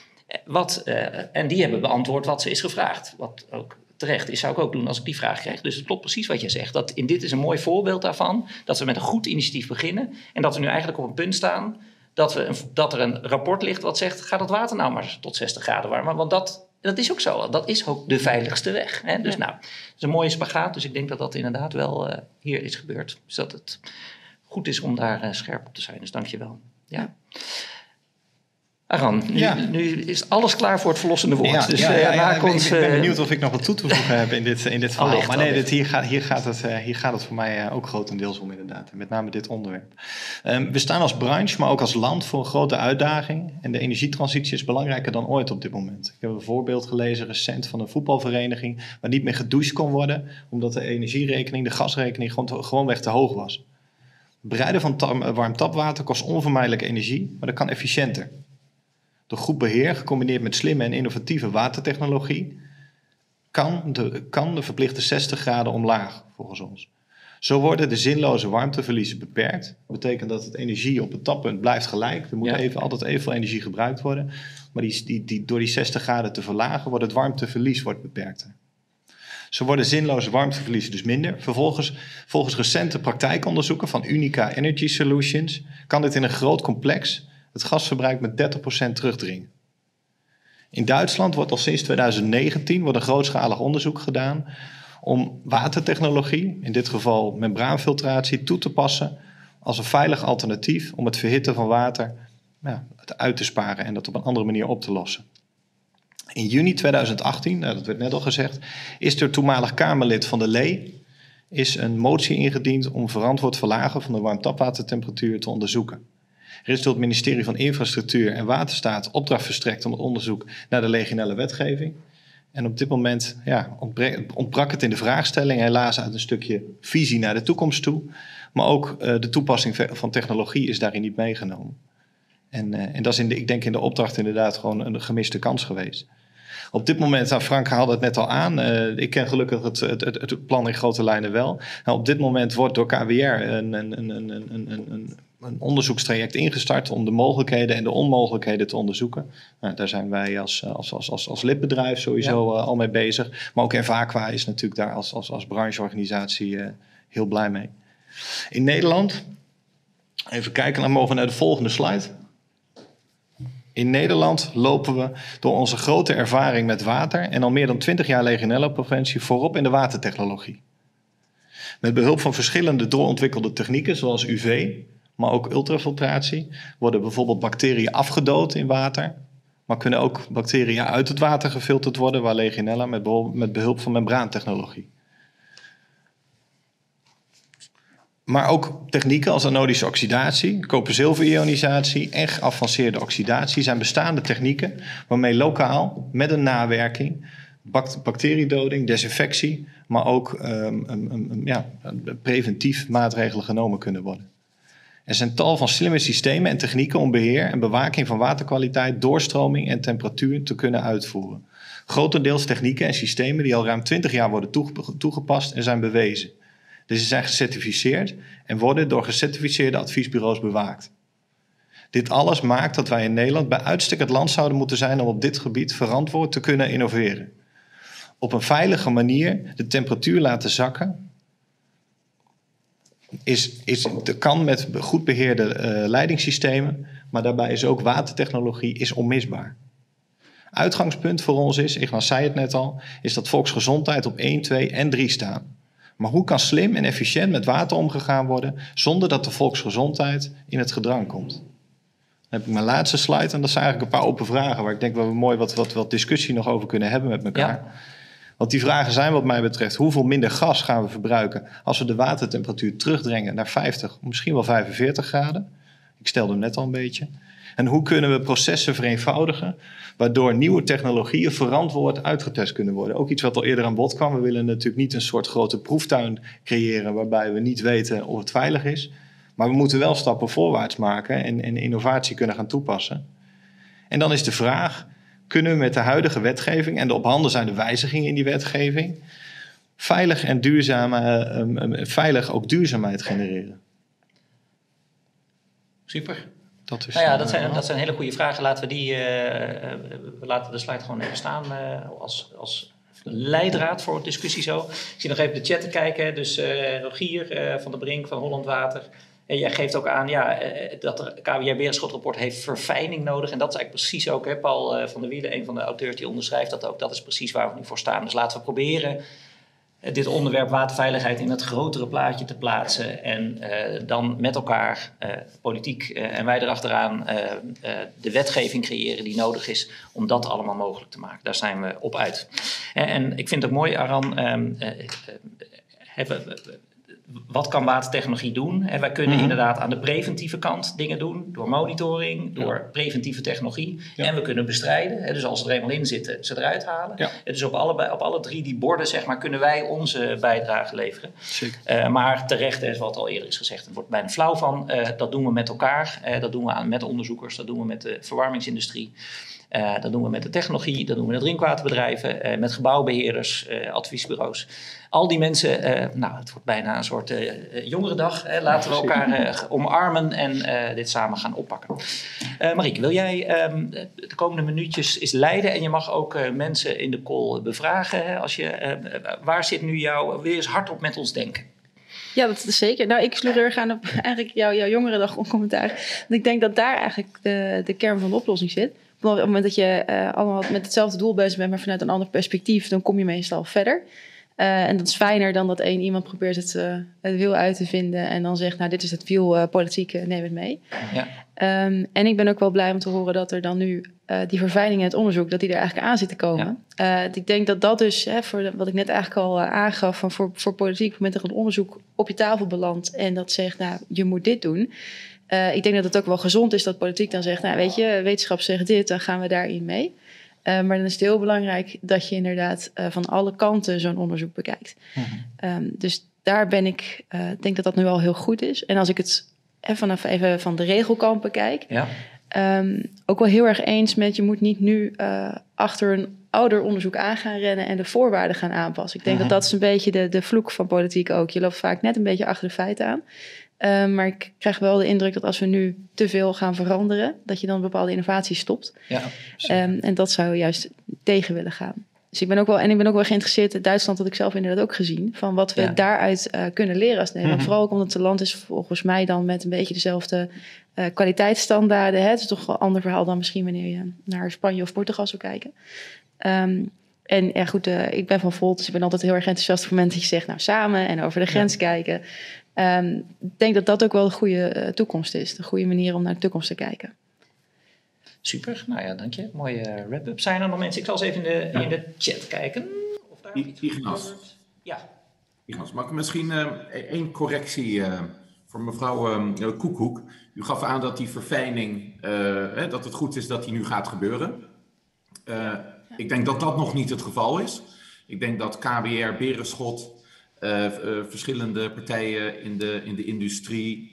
[SPEAKER 1] En die hebben beantwoord wat ze is gevraagd. Wat ook terecht is, zou ik ook doen als ik die vraag krijg. Dus het klopt precies wat je zegt. Dit is een mooi voorbeeld daarvan. Dat we met een goed initiatief beginnen. En dat we nu eigenlijk op een punt staan dat er een rapport ligt wat zegt, ga dat water nou maar tot 60 graden warmen. Want dat is ook zo. Dat is ook de veiligste weg. Hè? Dus nou, het is een mooie spagaat. Dus ik denk dat dat inderdaad wel hier is gebeurd. Dus dat het goed is om daar scherp op te zijn. Dus dank je wel. Ja. Aran, nu is alles klaar voor het verlossende woord. Ik ben
[SPEAKER 2] benieuwd of ik nog wat toe te voegen heb in dit verhaal. Maar nee, hier gaat het voor mij ook grotendeels om inderdaad. En met name dit onderwerp. We staan als branche, maar ook als land voor een grote uitdaging. En de energietransitie is belangrijker dan ooit op dit moment. Ik heb een voorbeeld gelezen recent van een voetbalvereniging waar niet meer gedoucht kon worden, omdat de energierekening, de gasrekening gewoonweg te hoog was. Het bereiden van warm tapwater kost onvermijdelijk energie, maar dat kan efficiënter. Door goed beheer, gecombineerd met slimme en innovatieve watertechnologie, kan de verplichte 60 graden omlaag, volgens ons. Zo worden de zinloze warmteverliezen beperkt. Dat betekent dat het energie op het tappunt blijft gelijk. Er moet altijd evenveel energie gebruikt worden. Maar door die 60 graden te verlagen, wordt het warmteverlies beperkter. Zo worden zinloze warmteverliezen dus minder. Volgens recente praktijkonderzoeken van Unica Energy Solutions kan dit in een groot complex het gasverbruik met 30% terugdringen. In Duitsland wordt al sinds 2019 een grootschalig onderzoek gedaan om watertechnologie, in dit geval membraanfiltratie, toe te passen als een veilig alternatief om het verhitten van water uit te sparen en dat op een andere manier op te lossen. In juni 2018, dat werd net al gezegd, is door toenmalig Kamerlid Van der Lee is een motie ingediend om verantwoord verlagen van de warmtapwatertemperatuur te onderzoeken. Er is door het ministerie van Infrastructuur en Waterstaat opdracht verstrekt om het onderzoek naar de legionelle wetgeving. En op dit moment ontbrak het in de vraagstelling helaas uit een stukje visie naar de toekomst toe. Maar ook de toepassing van technologie is daarin niet meegenomen. En dat is ik denk in de opdracht inderdaad gewoon een gemiste kans geweest. Op dit moment, Frank haalde het net al aan, ik ken gelukkig het plan in grote lijnen wel. Nou, op dit moment wordt door KWR een onderzoekstraject ingestart om de mogelijkheden en de onmogelijkheden te onderzoeken. Nou, daar zijn wij als lidbedrijf sowieso al mee bezig. Maar ook Envaqua is natuurlijk daar als brancheorganisatie heel blij mee. In Nederland, even kijken, dan mogen we naar de volgende slide. In Nederland lopen we door onze grote ervaring met water en al meer dan 20 jaar legionella-preventie voorop in de watertechnologie. Met behulp van verschillende doorontwikkelde technieken zoals UV, maar ook ultrafiltratie, worden bijvoorbeeld bacteriën afgedood in water, maar kunnen ook bacteriën uit het water gefilterd worden, waar legionella met behulp van membraantechnologie. Maar ook technieken als anodische oxidatie, koper-zilver-ionisatie en geavanceerde oxidatie zijn bestaande technieken waarmee lokaal met een nawerking bacteriedoding, desinfectie, maar ook preventief maatregelen genomen kunnen worden. Er zijn tal van slimme systemen en technieken om beheer en bewaking van waterkwaliteit, doorstroming en temperatuur te kunnen uitvoeren. Grotendeels technieken en systemen die al ruim 20 jaar worden toegepast en zijn bewezen. Deze zijn gecertificeerd en worden door gecertificeerde adviesbureaus bewaakt. Dit alles maakt dat wij in Nederland bij uitstek het land zouden moeten zijn om op dit gebied verantwoord te kunnen innoveren. Op een veilige manier de temperatuur laten zakken kan met goed beheerde leidingssystemen, maar daarbij is ook watertechnologie is onmisbaar. Uitgangspunt voor ons is, Ignas zei het net al, is dat volksgezondheid op 1, 2 en 3 staan. Maar hoe kan slim en efficiënt met water omgegaan worden zonder dat de volksgezondheid in het gedrang komt? heb ik mijn laatste slide. En dat zijn eigenlijk een paar open vragen waar ik denk wel mooi wat discussie nog over kunnen hebben met elkaar. Ja. Want die vragen zijn wat mij betreft, hoeveel minder gas gaan we verbruiken als we de watertemperatuur terugdringen naar 50, misschien wel 45 graden. Ik stelde hem net al een beetje. En hoe kunnen we processen vereenvoudigen, waardoor nieuwe technologieën verantwoord uitgetest kunnen worden. Ook iets wat al eerder aan bod kwam. We willen natuurlijk niet een soort grote proeftuin creëren waarbij we niet weten of het veilig is. Maar we moeten wel stappen voorwaarts maken en innovatie kunnen gaan toepassen. En dan is de vraag, kunnen we met de huidige wetgeving en de op handen zijnde wijzigingen in die wetgeving veilig ook duurzaamheid genereren?
[SPEAKER 1] Super.
[SPEAKER 2] Dat is,
[SPEAKER 1] dat zijn hele goede vragen. Laten we we laten de slide gewoon even staan als leidraad voor de discussie zo. Ik zie nog even de chat te kijken. Dus Rogier van der Brink van Holland Water. En jij geeft ook aan dat de KWR Berenschot-rapport heeft verfijning nodig. En dat is eigenlijk precies ook, Paul van der Wielen, een van de auteurs die onderschrijft dat ook. Dat is precies waar we nu voor staan. Dus laten we proberen dit onderwerp waterveiligheid in het grotere plaatje te plaatsen. En dan met elkaar, politiek en wij erachteraan, de wetgeving creëren die nodig is om dat allemaal mogelijk te maken. Daar zijn we op uit. En ik vind het ook mooi, Aran, wat kan watertechnologie doen? En wij kunnen inderdaad aan de preventieve kant dingen doen. Door monitoring, door preventieve technologie. Ja. En we kunnen bestrijden. Dus als ze er eenmaal in zitten, ze eruit halen. Ja. Dus op alle drie die borden, zeg maar, kunnen wij onze bijdrage leveren. Maar terecht, wat al eerder is gezegd, het wordt bijna flauw van. Dat doen we met elkaar. Dat doen we met onderzoekers. Dat doen we met de verwarmingsindustrie. Dat doen we met de technologie, dat doen we met drinkwaterbedrijven, met gebouwbeheerders, adviesbureaus. Al die mensen, het wordt bijna een soort jongerendag. Laten we elkaar omarmen en dit samen gaan oppakken. Marieke, wil jij de komende minuutjes eens leiden? En je mag ook mensen in de call bevragen. Waar zit nu wil je eens hardop met ons denken?
[SPEAKER 3] Ja, dat is zeker. Nou, ik sloeg er erg aan op eigenlijk jouw jongerendag commentaar. Want ik denk dat daar eigenlijk de kern van de oplossing zit. Op het moment dat je allemaal met hetzelfde doel bezig bent, maar vanuit een ander perspectief, dan kom je meestal verder. En dat is fijner dan dat één iemand probeert het wiel uit te vinden en dan zegt, nou, dit is het wiel, politiek, neem het mee. Ja. En ik ben ook wel blij om te horen dat er dan nu die verfijning in het onderzoek, dat die er eigenlijk aan zit te komen. Ja. Ik denk dat dus, voor wat ik net eigenlijk al aangaf, van voor politiek, op het moment dat er een onderzoek op je tafel belandt en dat zegt, nou, je moet dit doen. Ik denk dat het ook wel gezond is dat politiek dan zegt, nou, weet je, wetenschap zegt dit, dan gaan we daarin mee. Maar dan is het heel belangrijk dat je inderdaad van alle kanten zo'n onderzoek bekijkt. Dus daar ben ik, denk dat dat nu al heel goed is. En als ik het even van de regelkant bekijk, ook wel heel erg eens met, je moet niet nu achter een ouder onderzoek aan gaan rennen en de voorwaarden gaan aanpassen. Ik denk dat is een beetje de vloek van politiek ook. Je loopt vaak net een beetje achter de feiten aan. Maar ik krijg wel de indruk dat als we nu te veel gaan veranderen, dat je dan bepaalde innovatie stopt. Ja, en dat zou juist tegen willen gaan. Dus ik ben ook wel geïnteresseerd in Duitsland, dat ik zelf inderdaad ook gezien, van wat we daaruit kunnen leren als Nederland. Vooral ook omdat het land is volgens mij dan met een beetje dezelfde kwaliteitsstandaarden. Het is toch wel een ander verhaal dan misschien wanneer je naar Spanje of Portugal zou kijken. En ja, goed, ik ben van Volt, dus ik ben altijd heel erg enthousiast op het moment dat je zegt, nou, samen en over de grens kijken. Ik denk dat dat ook wel een goede toekomst is. Een goede manier om naar de toekomst te kijken.
[SPEAKER 1] Super, nou ja, dank je. Mooie wrap-up. Zijn er nog mensen? Ik zal eens even in de chat kijken. Of daar
[SPEAKER 7] Ignas. Ja. Ignas, mag ik misschien één correctie voor mevrouw Koekhoek? U gaf aan dat die verfijning, dat het goed is dat die nu gaat gebeuren. Ik denk dat dat nog niet het geval is. Ik denk dat KWR, Berenschot, verschillende partijen in de industrie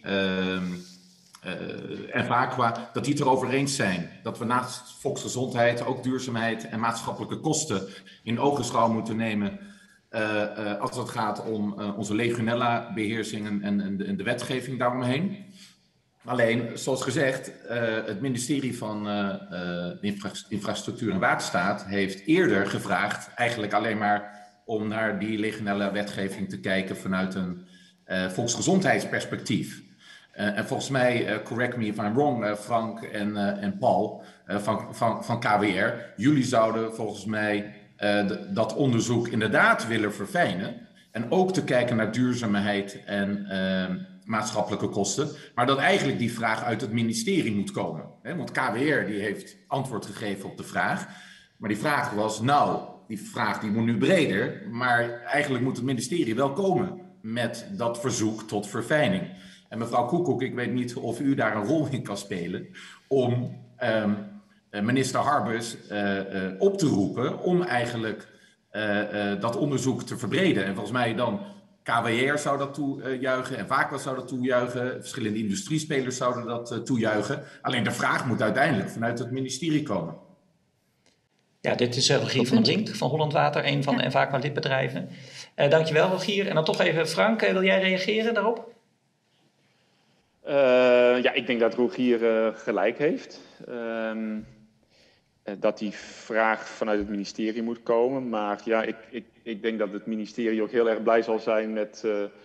[SPEAKER 7] en Aqua, dat die het erover eens zijn. Dat we naast volksgezondheid ook duurzaamheid en maatschappelijke kosten in ogenschouw moeten nemen als het gaat om onze Legionella-beheersing en de wetgeving daaromheen. Alleen, zoals gezegd, het ministerie van Infrastructuur en Waterstaat heeft eerder gevraagd eigenlijk alleen maar om naar die Legionella-wetgeving te kijken vanuit een volksgezondheidsperspectief. En volgens mij, correct me if I'm wrong, Frank en Paul van KWR, jullie zouden volgens mij dat onderzoek inderdaad willen verfijnen. En ook te kijken naar duurzaamheid maatschappelijke kosten. Maar dat eigenlijk die vraag uit het ministerie moet komen. Hè? Want KWR die heeft antwoord gegeven op de vraag. Maar die vraag was, die vraag die moet nu breder. Maar eigenlijk moet het ministerie wel komen met dat verzoek tot verfijning. En mevrouw Koekoek, ik weet niet of u daar een rol in kan spelen om minister Harbers op te roepen om eigenlijk dat onderzoek te verbreden. En volgens mij dan KWR zou dat toejuichen en Vaqua zou dat toejuichen. Verschillende industriespelers zouden dat toejuichen. Alleen de vraag moet uiteindelijk vanuit het ministerie komen.
[SPEAKER 1] Ja, dit is Rogier van der Brink van Holland Water, een van de Vaqua lidbedrijven. Dankjewel Rogier. En dan toch even Frank, wil jij reageren daarop?
[SPEAKER 6] Ik denk dat Rogier gelijk heeft. Dat die vraag vanuit het ministerie moet komen. Maar ja, ik denk dat het ministerie ook heel erg blij zal zijn met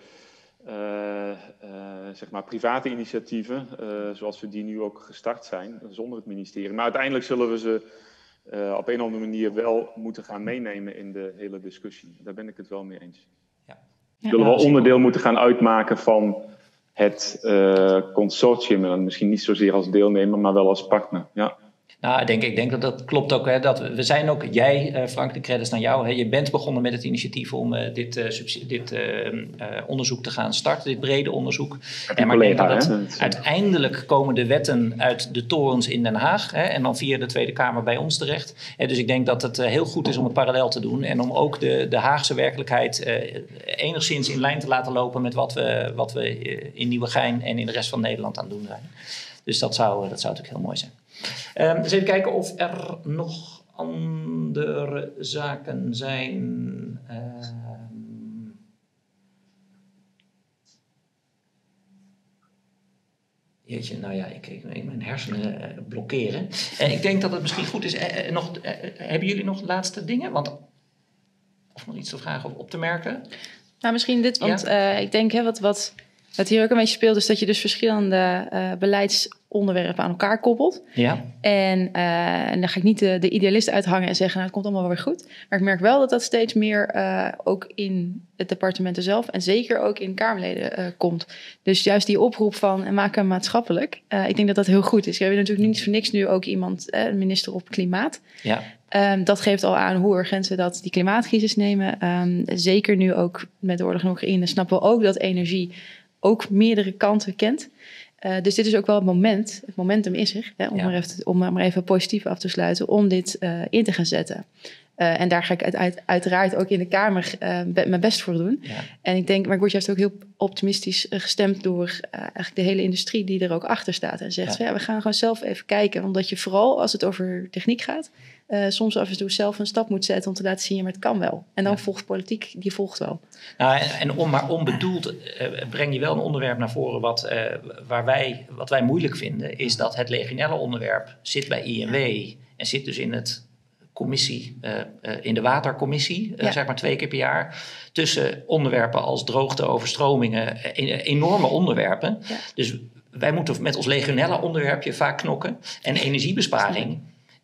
[SPEAKER 6] private initiatieven. Zoals we die nu ook gestart zijn, zonder het ministerie. Maar uiteindelijk zullen we ze op een of andere manier wel moeten gaan meenemen in de hele discussie. Daar ben ik het wel mee eens.
[SPEAKER 1] Ja.
[SPEAKER 6] We zullen wel onderdeel moeten gaan uitmaken van het consortium. En misschien niet zozeer als deelnemer, maar wel als partner. Ja.
[SPEAKER 1] Nou, ik denk dat klopt ook. Hè, dat we zijn ook, jij Frank, de credits naar jou. Hè, je bent begonnen met het initiatief om dit onderzoek te gaan starten. Dit brede onderzoek. Maar ik denk dat uiteindelijk komen de wetten uit de torens in Den Haag. Hè, en dan via de Tweede Kamer bij ons terecht. Dus ik denk dat het heel goed is om het parallel te doen. En om ook de Haagse werkelijkheid enigszins in lijn te laten lopen met wat we in Nieuwegein en in de rest van Nederland aan het doen zijn. Dus dat zou natuurlijk heel mooi zijn. Dus even kijken of er nog andere zaken zijn. Jeetje, mijn hersenen blokkeren. Ik denk dat het misschien goed is. Hebben jullie nog laatste dingen? Of nog iets te vragen of op te merken?
[SPEAKER 3] Nou, misschien dit, want ik denk wat hier ook een beetje speelt, is dat je dus verschillende beleidsonderwerpen aan elkaar koppelt.
[SPEAKER 1] Ja.
[SPEAKER 3] En dan ga ik niet de idealist uithangen en zeggen, het komt allemaal wel weer goed. Maar ik merk wel dat steeds meer ook in het departement zelf en zeker ook in Kamerleden komt. Dus juist die oproep van maak hem maatschappelijk. Ik denk dat dat heel goed is. We hebben natuurlijk niet voor niks nu ook iemand, een minister op klimaat.
[SPEAKER 1] Ja.
[SPEAKER 3] Dat geeft al aan hoe urgent we die klimaatcrisis nemen. Zeker nu ook met de oorlog in Oekraïne snappen we ook dat energie ook meerdere kanten kent. Dus dit is ook wel het momentum is er, hè, om maar even positief af te sluiten, om dit in te gaan zetten. En daar ga ik uiteraard ook in de Kamer mijn best voor doen. Ja. En maar ik word juist ook heel optimistisch gestemd door eigenlijk de hele industrie die er ook achter staat. En zegt, we gaan gewoon zelf even kijken. Omdat je vooral als het over techniek gaat, soms af en toe zelf een stap moet zetten om te laten zien, maar het kan wel. En dan volgt politiek, die volgt wel.
[SPEAKER 1] Nou, maar onbedoeld breng je wel een onderwerp naar voren wat wij moeilijk vinden, is dat het Legionella-onderwerp zit bij INW en zit dus in het commissie, in de watercommissie, zeg maar 2 keer per jaar, tussen onderwerpen als droogte, overstromingen, enorme onderwerpen. Ja. Dus wij moeten met ons Legionella-onderwerpje vaak knokken en energiebesparing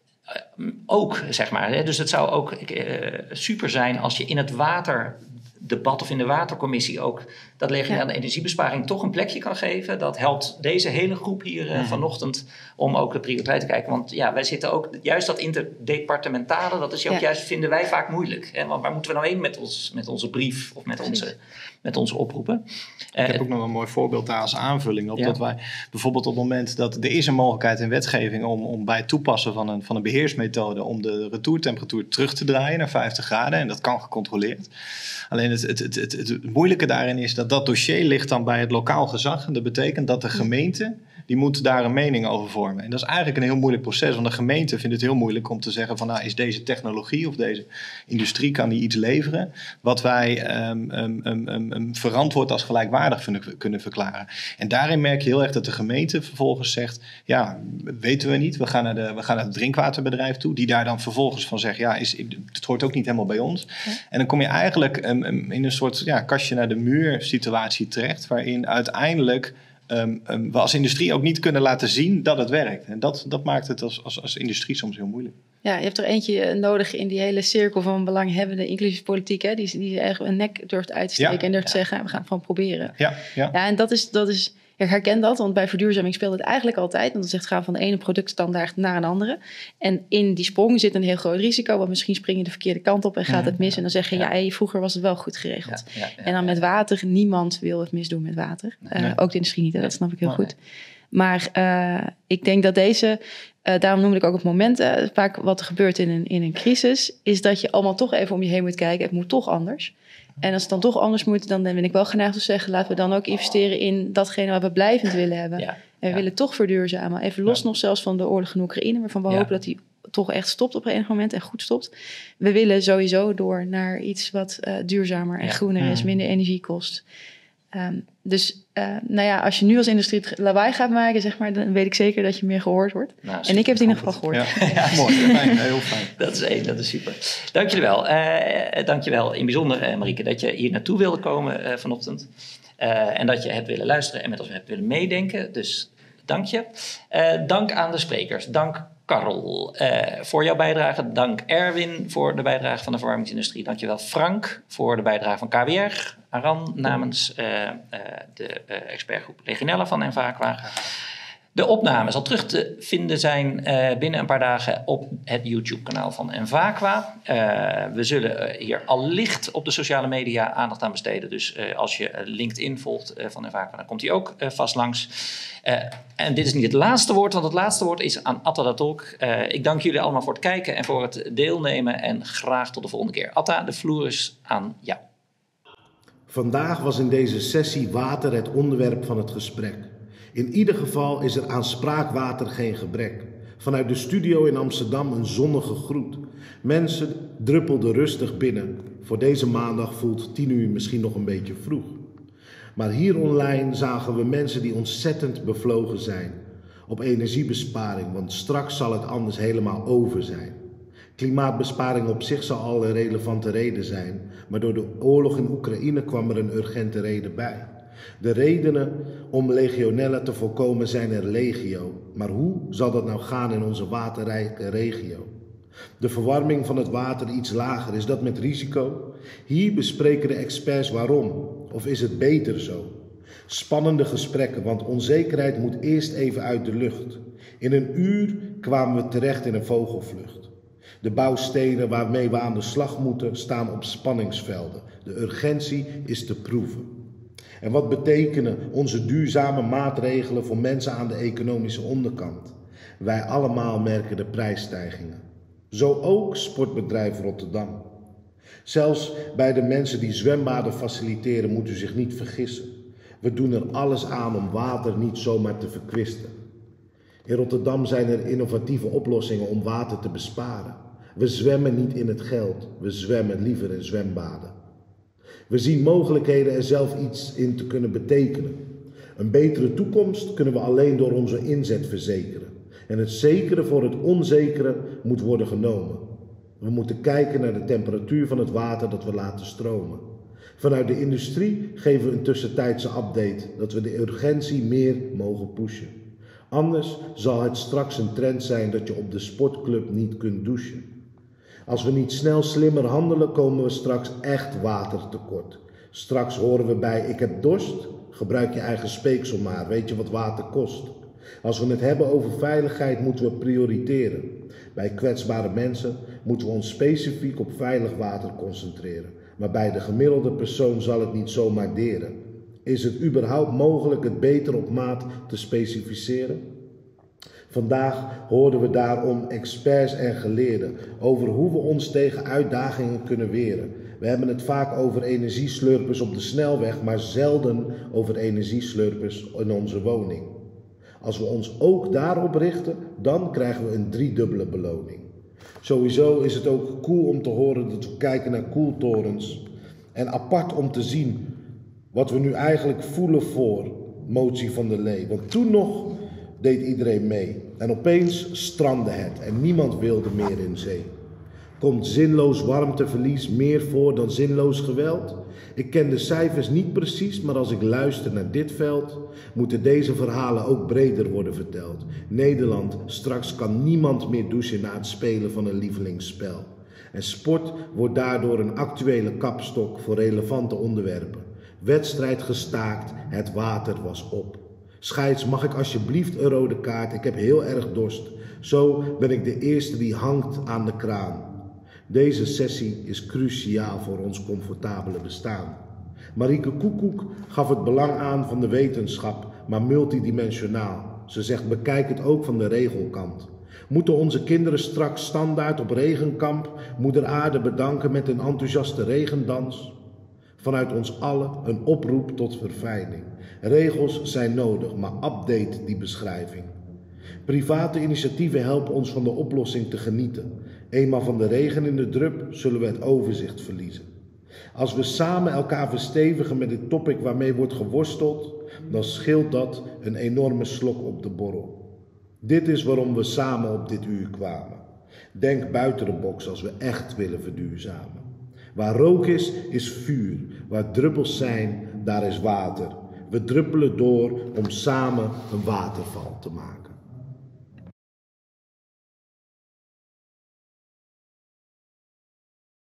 [SPEAKER 1] ook, zeg maar. Dus het zou ook super zijn als je in het waterdebat of in de watercommissie ook dat Legionella energiebesparing toch een plekje kan geven. Dat helpt deze hele groep hier vanochtend om ook de prioriteit te kijken. Want wij zitten ook, juist dat interdepartementale, dat is ook juist, vinden wij vaak moeilijk. Hè? Want waar moeten we nou heen met onze brief of met onze oproepen?
[SPEAKER 2] Ik heb ook nog een mooi voorbeeld daar als aanvulling op. Dat wij bijvoorbeeld op het moment dat er is een mogelijkheid in wetgeving om bij het toepassen van een beheersmethode om de retourtemperatuur terug te draaien naar 50 graden. En dat kan gecontroleerd. Alleen het moeilijke daarin is dat dossier ligt dan bij het lokaal gezag. En dat betekent dat de gemeente, die moet daar een mening over vormen. En dat is eigenlijk een heel moeilijk proces. Want de gemeente vindt het heel moeilijk om te zeggen van, is deze technologie of deze industrie, kan die iets leveren wat wij verantwoord als gelijkwaardig kunnen verklaren. En daarin merk je heel erg dat de gemeente vervolgens zegt, weten we niet. We gaan naar het drinkwaterbedrijf toe, die daar dan vervolgens van zegt, het hoort ook niet helemaal bij ons. Ja. En dan kom je eigenlijk in een soort kastje naar de muur situatie terecht, waarin uiteindelijk we als industrie ook niet kunnen laten zien dat het werkt. En dat maakt het als industrie soms heel moeilijk.
[SPEAKER 3] Ja, je hebt er eentje nodig in die hele cirkel van belanghebbenden, inclusief politiek, hè, die echt een nek durft uit te steken en durft te zeggen, we gaan het gewoon proberen. Ja, en dat is ik herken dat, want bij verduurzaming speelt het eigenlijk altijd. Want dan zegt gaan van de ene productstandaard naar een andere. En in die sprong zit een heel groot risico, want misschien spring je de verkeerde kant op en gaat het mis. En dan zeg je, vroeger was het wel goed geregeld. En dan met water, niemand wil het misdoen met water. Ook de industrie niet, dat snap ik heel goed. Maar ik denk dat deze, daarom noemde ik ook het moment, vaak wat er gebeurt in een crisis, is dat je allemaal toch even om je heen moet kijken. Het moet toch anders. En als het dan toch anders moet, dan ben ik wel geneigd te zeggen, laten we dan ook investeren in datgene wat we blijvend willen hebben. En we willen toch verduurzamen. Even los nog zelfs van de oorlog in Oekraïne, waarvan we hopen dat die toch echt stopt op een enig moment en goed stopt. We willen sowieso door naar iets wat duurzamer en groener is, minder energie kost. Als je nu als industrie het lawaai gaat maken, zeg maar, dan weet ik zeker dat je meer gehoord wordt. Nou, en ik heb het in ieder geval gehoord.
[SPEAKER 2] Mooi, fijn, heel fijn.
[SPEAKER 1] Dat is super. Dank jullie wel. Dank je wel in bijzonder, Marieke, dat je hier naartoe wilde komen vanochtend. En dat je hebt willen luisteren en met ons hebt willen meedenken. Dus dank je. Dank aan de sprekers. Dank Karel voor jouw bijdrage. Dank Erwin voor de bijdrage van de verwarmingsindustrie. Dank je wel Frank voor de bijdrage van KWR. Aran namens de expertgroep Legionella van Envaqua. De opname zal terug te vinden zijn binnen een paar dagen op het YouTube-kanaal van Envaqua. We zullen hier allicht op de sociale media aandacht aan besteden. Dus als je LinkedIn volgt van Envaqua, dan komt die ook vast langs. En dit is niet het laatste woord, want het laatste woord is aan Atta de Tolk. Ik dank jullie allemaal voor het kijken en voor het deelnemen. En graag tot de volgende keer. Atta, de vloer is aan jou.
[SPEAKER 8] Vandaag was in deze sessie water het onderwerp van het gesprek. In ieder geval is er aan spraakwater geen gebrek. Vanuit de studio in Amsterdam een zonnige groet. Mensen druppelden rustig binnen. Voor deze maandag voelt 10 uur misschien nog een beetje vroeg. Maar hier online zagen we mensen die ontzettend bevlogen zijn. Op energiebesparing, want straks zal het anders helemaal over zijn. Klimaatbesparing op zich zal al een relevante reden zijn. Maar door de oorlog in Oekraïne kwam er een urgente reden bij. De redenen om legionella te voorkomen zijn er legio. Maar hoe zal dat nou gaan in onze waterrijke regio? De verwarming van het water iets lager, is dat met risico? Hier bespreken de experts waarom. Of is het beter zo? Spannende gesprekken, want onzekerheid moet eerst even uit de lucht. In een uur kwamen we terecht in een vogelvlucht. De bouwstenen waarmee we aan de slag moeten staan op spanningsvelden. De urgentie is te proeven. En wat betekenen onze duurzame maatregelen voor mensen aan de economische onderkant? Wij allemaal merken de prijsstijgingen. Zo ook Sportbedrijf Rotterdam. Zelfs bij de mensen die zwembaden faciliteren moet u zich niet vergissen. We doen er alles aan om water niet zomaar te verkwisten. In Rotterdam zijn er innovatieve oplossingen om water te besparen. We zwemmen niet in het geld, we zwemmen liever in zwembaden. We zien mogelijkheden er zelf iets in te kunnen betekenen. Een betere toekomst kunnen we alleen door onze inzet verzekeren. En het zekere voor het onzekere moet worden genomen. We moeten kijken naar de temperatuur van het water dat we laten stromen. Vanuit de industrie geven we een tussentijdse update dat we de urgentie meer mogen pushen. Anders zal het straks een trend zijn dat je op de sportclub niet kunt douchen. Als we niet snel slimmer handelen, komen we straks echt watertekort. Straks horen we bij ik heb dorst, gebruik je eigen speeksel maar, weet je wat water kost. Als we het hebben over veiligheid moeten we prioriteren. Bij kwetsbare mensen moeten we ons specifiek op veilig water concentreren. Maar bij de gemiddelde persoon zal het niet zomaar deren. Is het überhaupt mogelijk het beter op maat te specificeren? Vandaag hoorden we daarom experts en geleerden over hoe we ons tegen uitdagingen kunnen weren. We hebben het vaak over energieslurpers op de snelweg, maar zelden over energieslurpers in onze woning. Als we ons ook daarop richten, dan krijgen we een 3-dubbele beloning. Sowieso is het ook cool om te horen dat we kijken naar koeltorens. En apart om te zien wat we nu eigenlijk voelen voor motie van der Lee. Want toen nog deed iedereen mee. En opeens strandde het en niemand wilde meer in zee. Komt zinloos warmteverlies meer voor dan zinloos geweld? Ik ken de cijfers niet precies, maar als ik luister naar dit veld, moeten deze verhalen ook breder worden verteld. Nederland, straks kan niemand meer douchen na het spelen van een lievelingsspel. En sport wordt daardoor een actuele kapstok voor relevante onderwerpen. Wedstrijd gestaakt, het water was op. Scheids, mag ik alsjeblieft een rode kaart? Ik heb heel erg dorst. Zo ben ik de eerste die hangt aan de kraan. Deze sessie is cruciaal voor ons comfortabele bestaan. Marieke Koekoek gaf het belang aan van de wetenschap, maar multidimensionaal. Ze zegt, bekijk het ook van de regelkant. Moeten onze kinderen straks standaard op regenkamp Moeder Aarde bedanken met een enthousiaste regendans? Vanuit ons allen een oproep tot verfijning. Regels zijn nodig, maar update die beschrijving. Private initiatieven helpen ons van de oplossing te genieten. Eenmaal van de regen in de drup zullen we het overzicht verliezen. Als we samen elkaar verstevigen met dit topic waarmee wordt geworsteld, dan scheelt dat een enorme slok op de borrel. Dit is waarom we samen op dit uur kwamen. Denk buiten de box als we echt willen verduurzamen. Waar rook is, is vuur. Waar druppels zijn, daar is water. We druppelen door om samen een waterval te maken.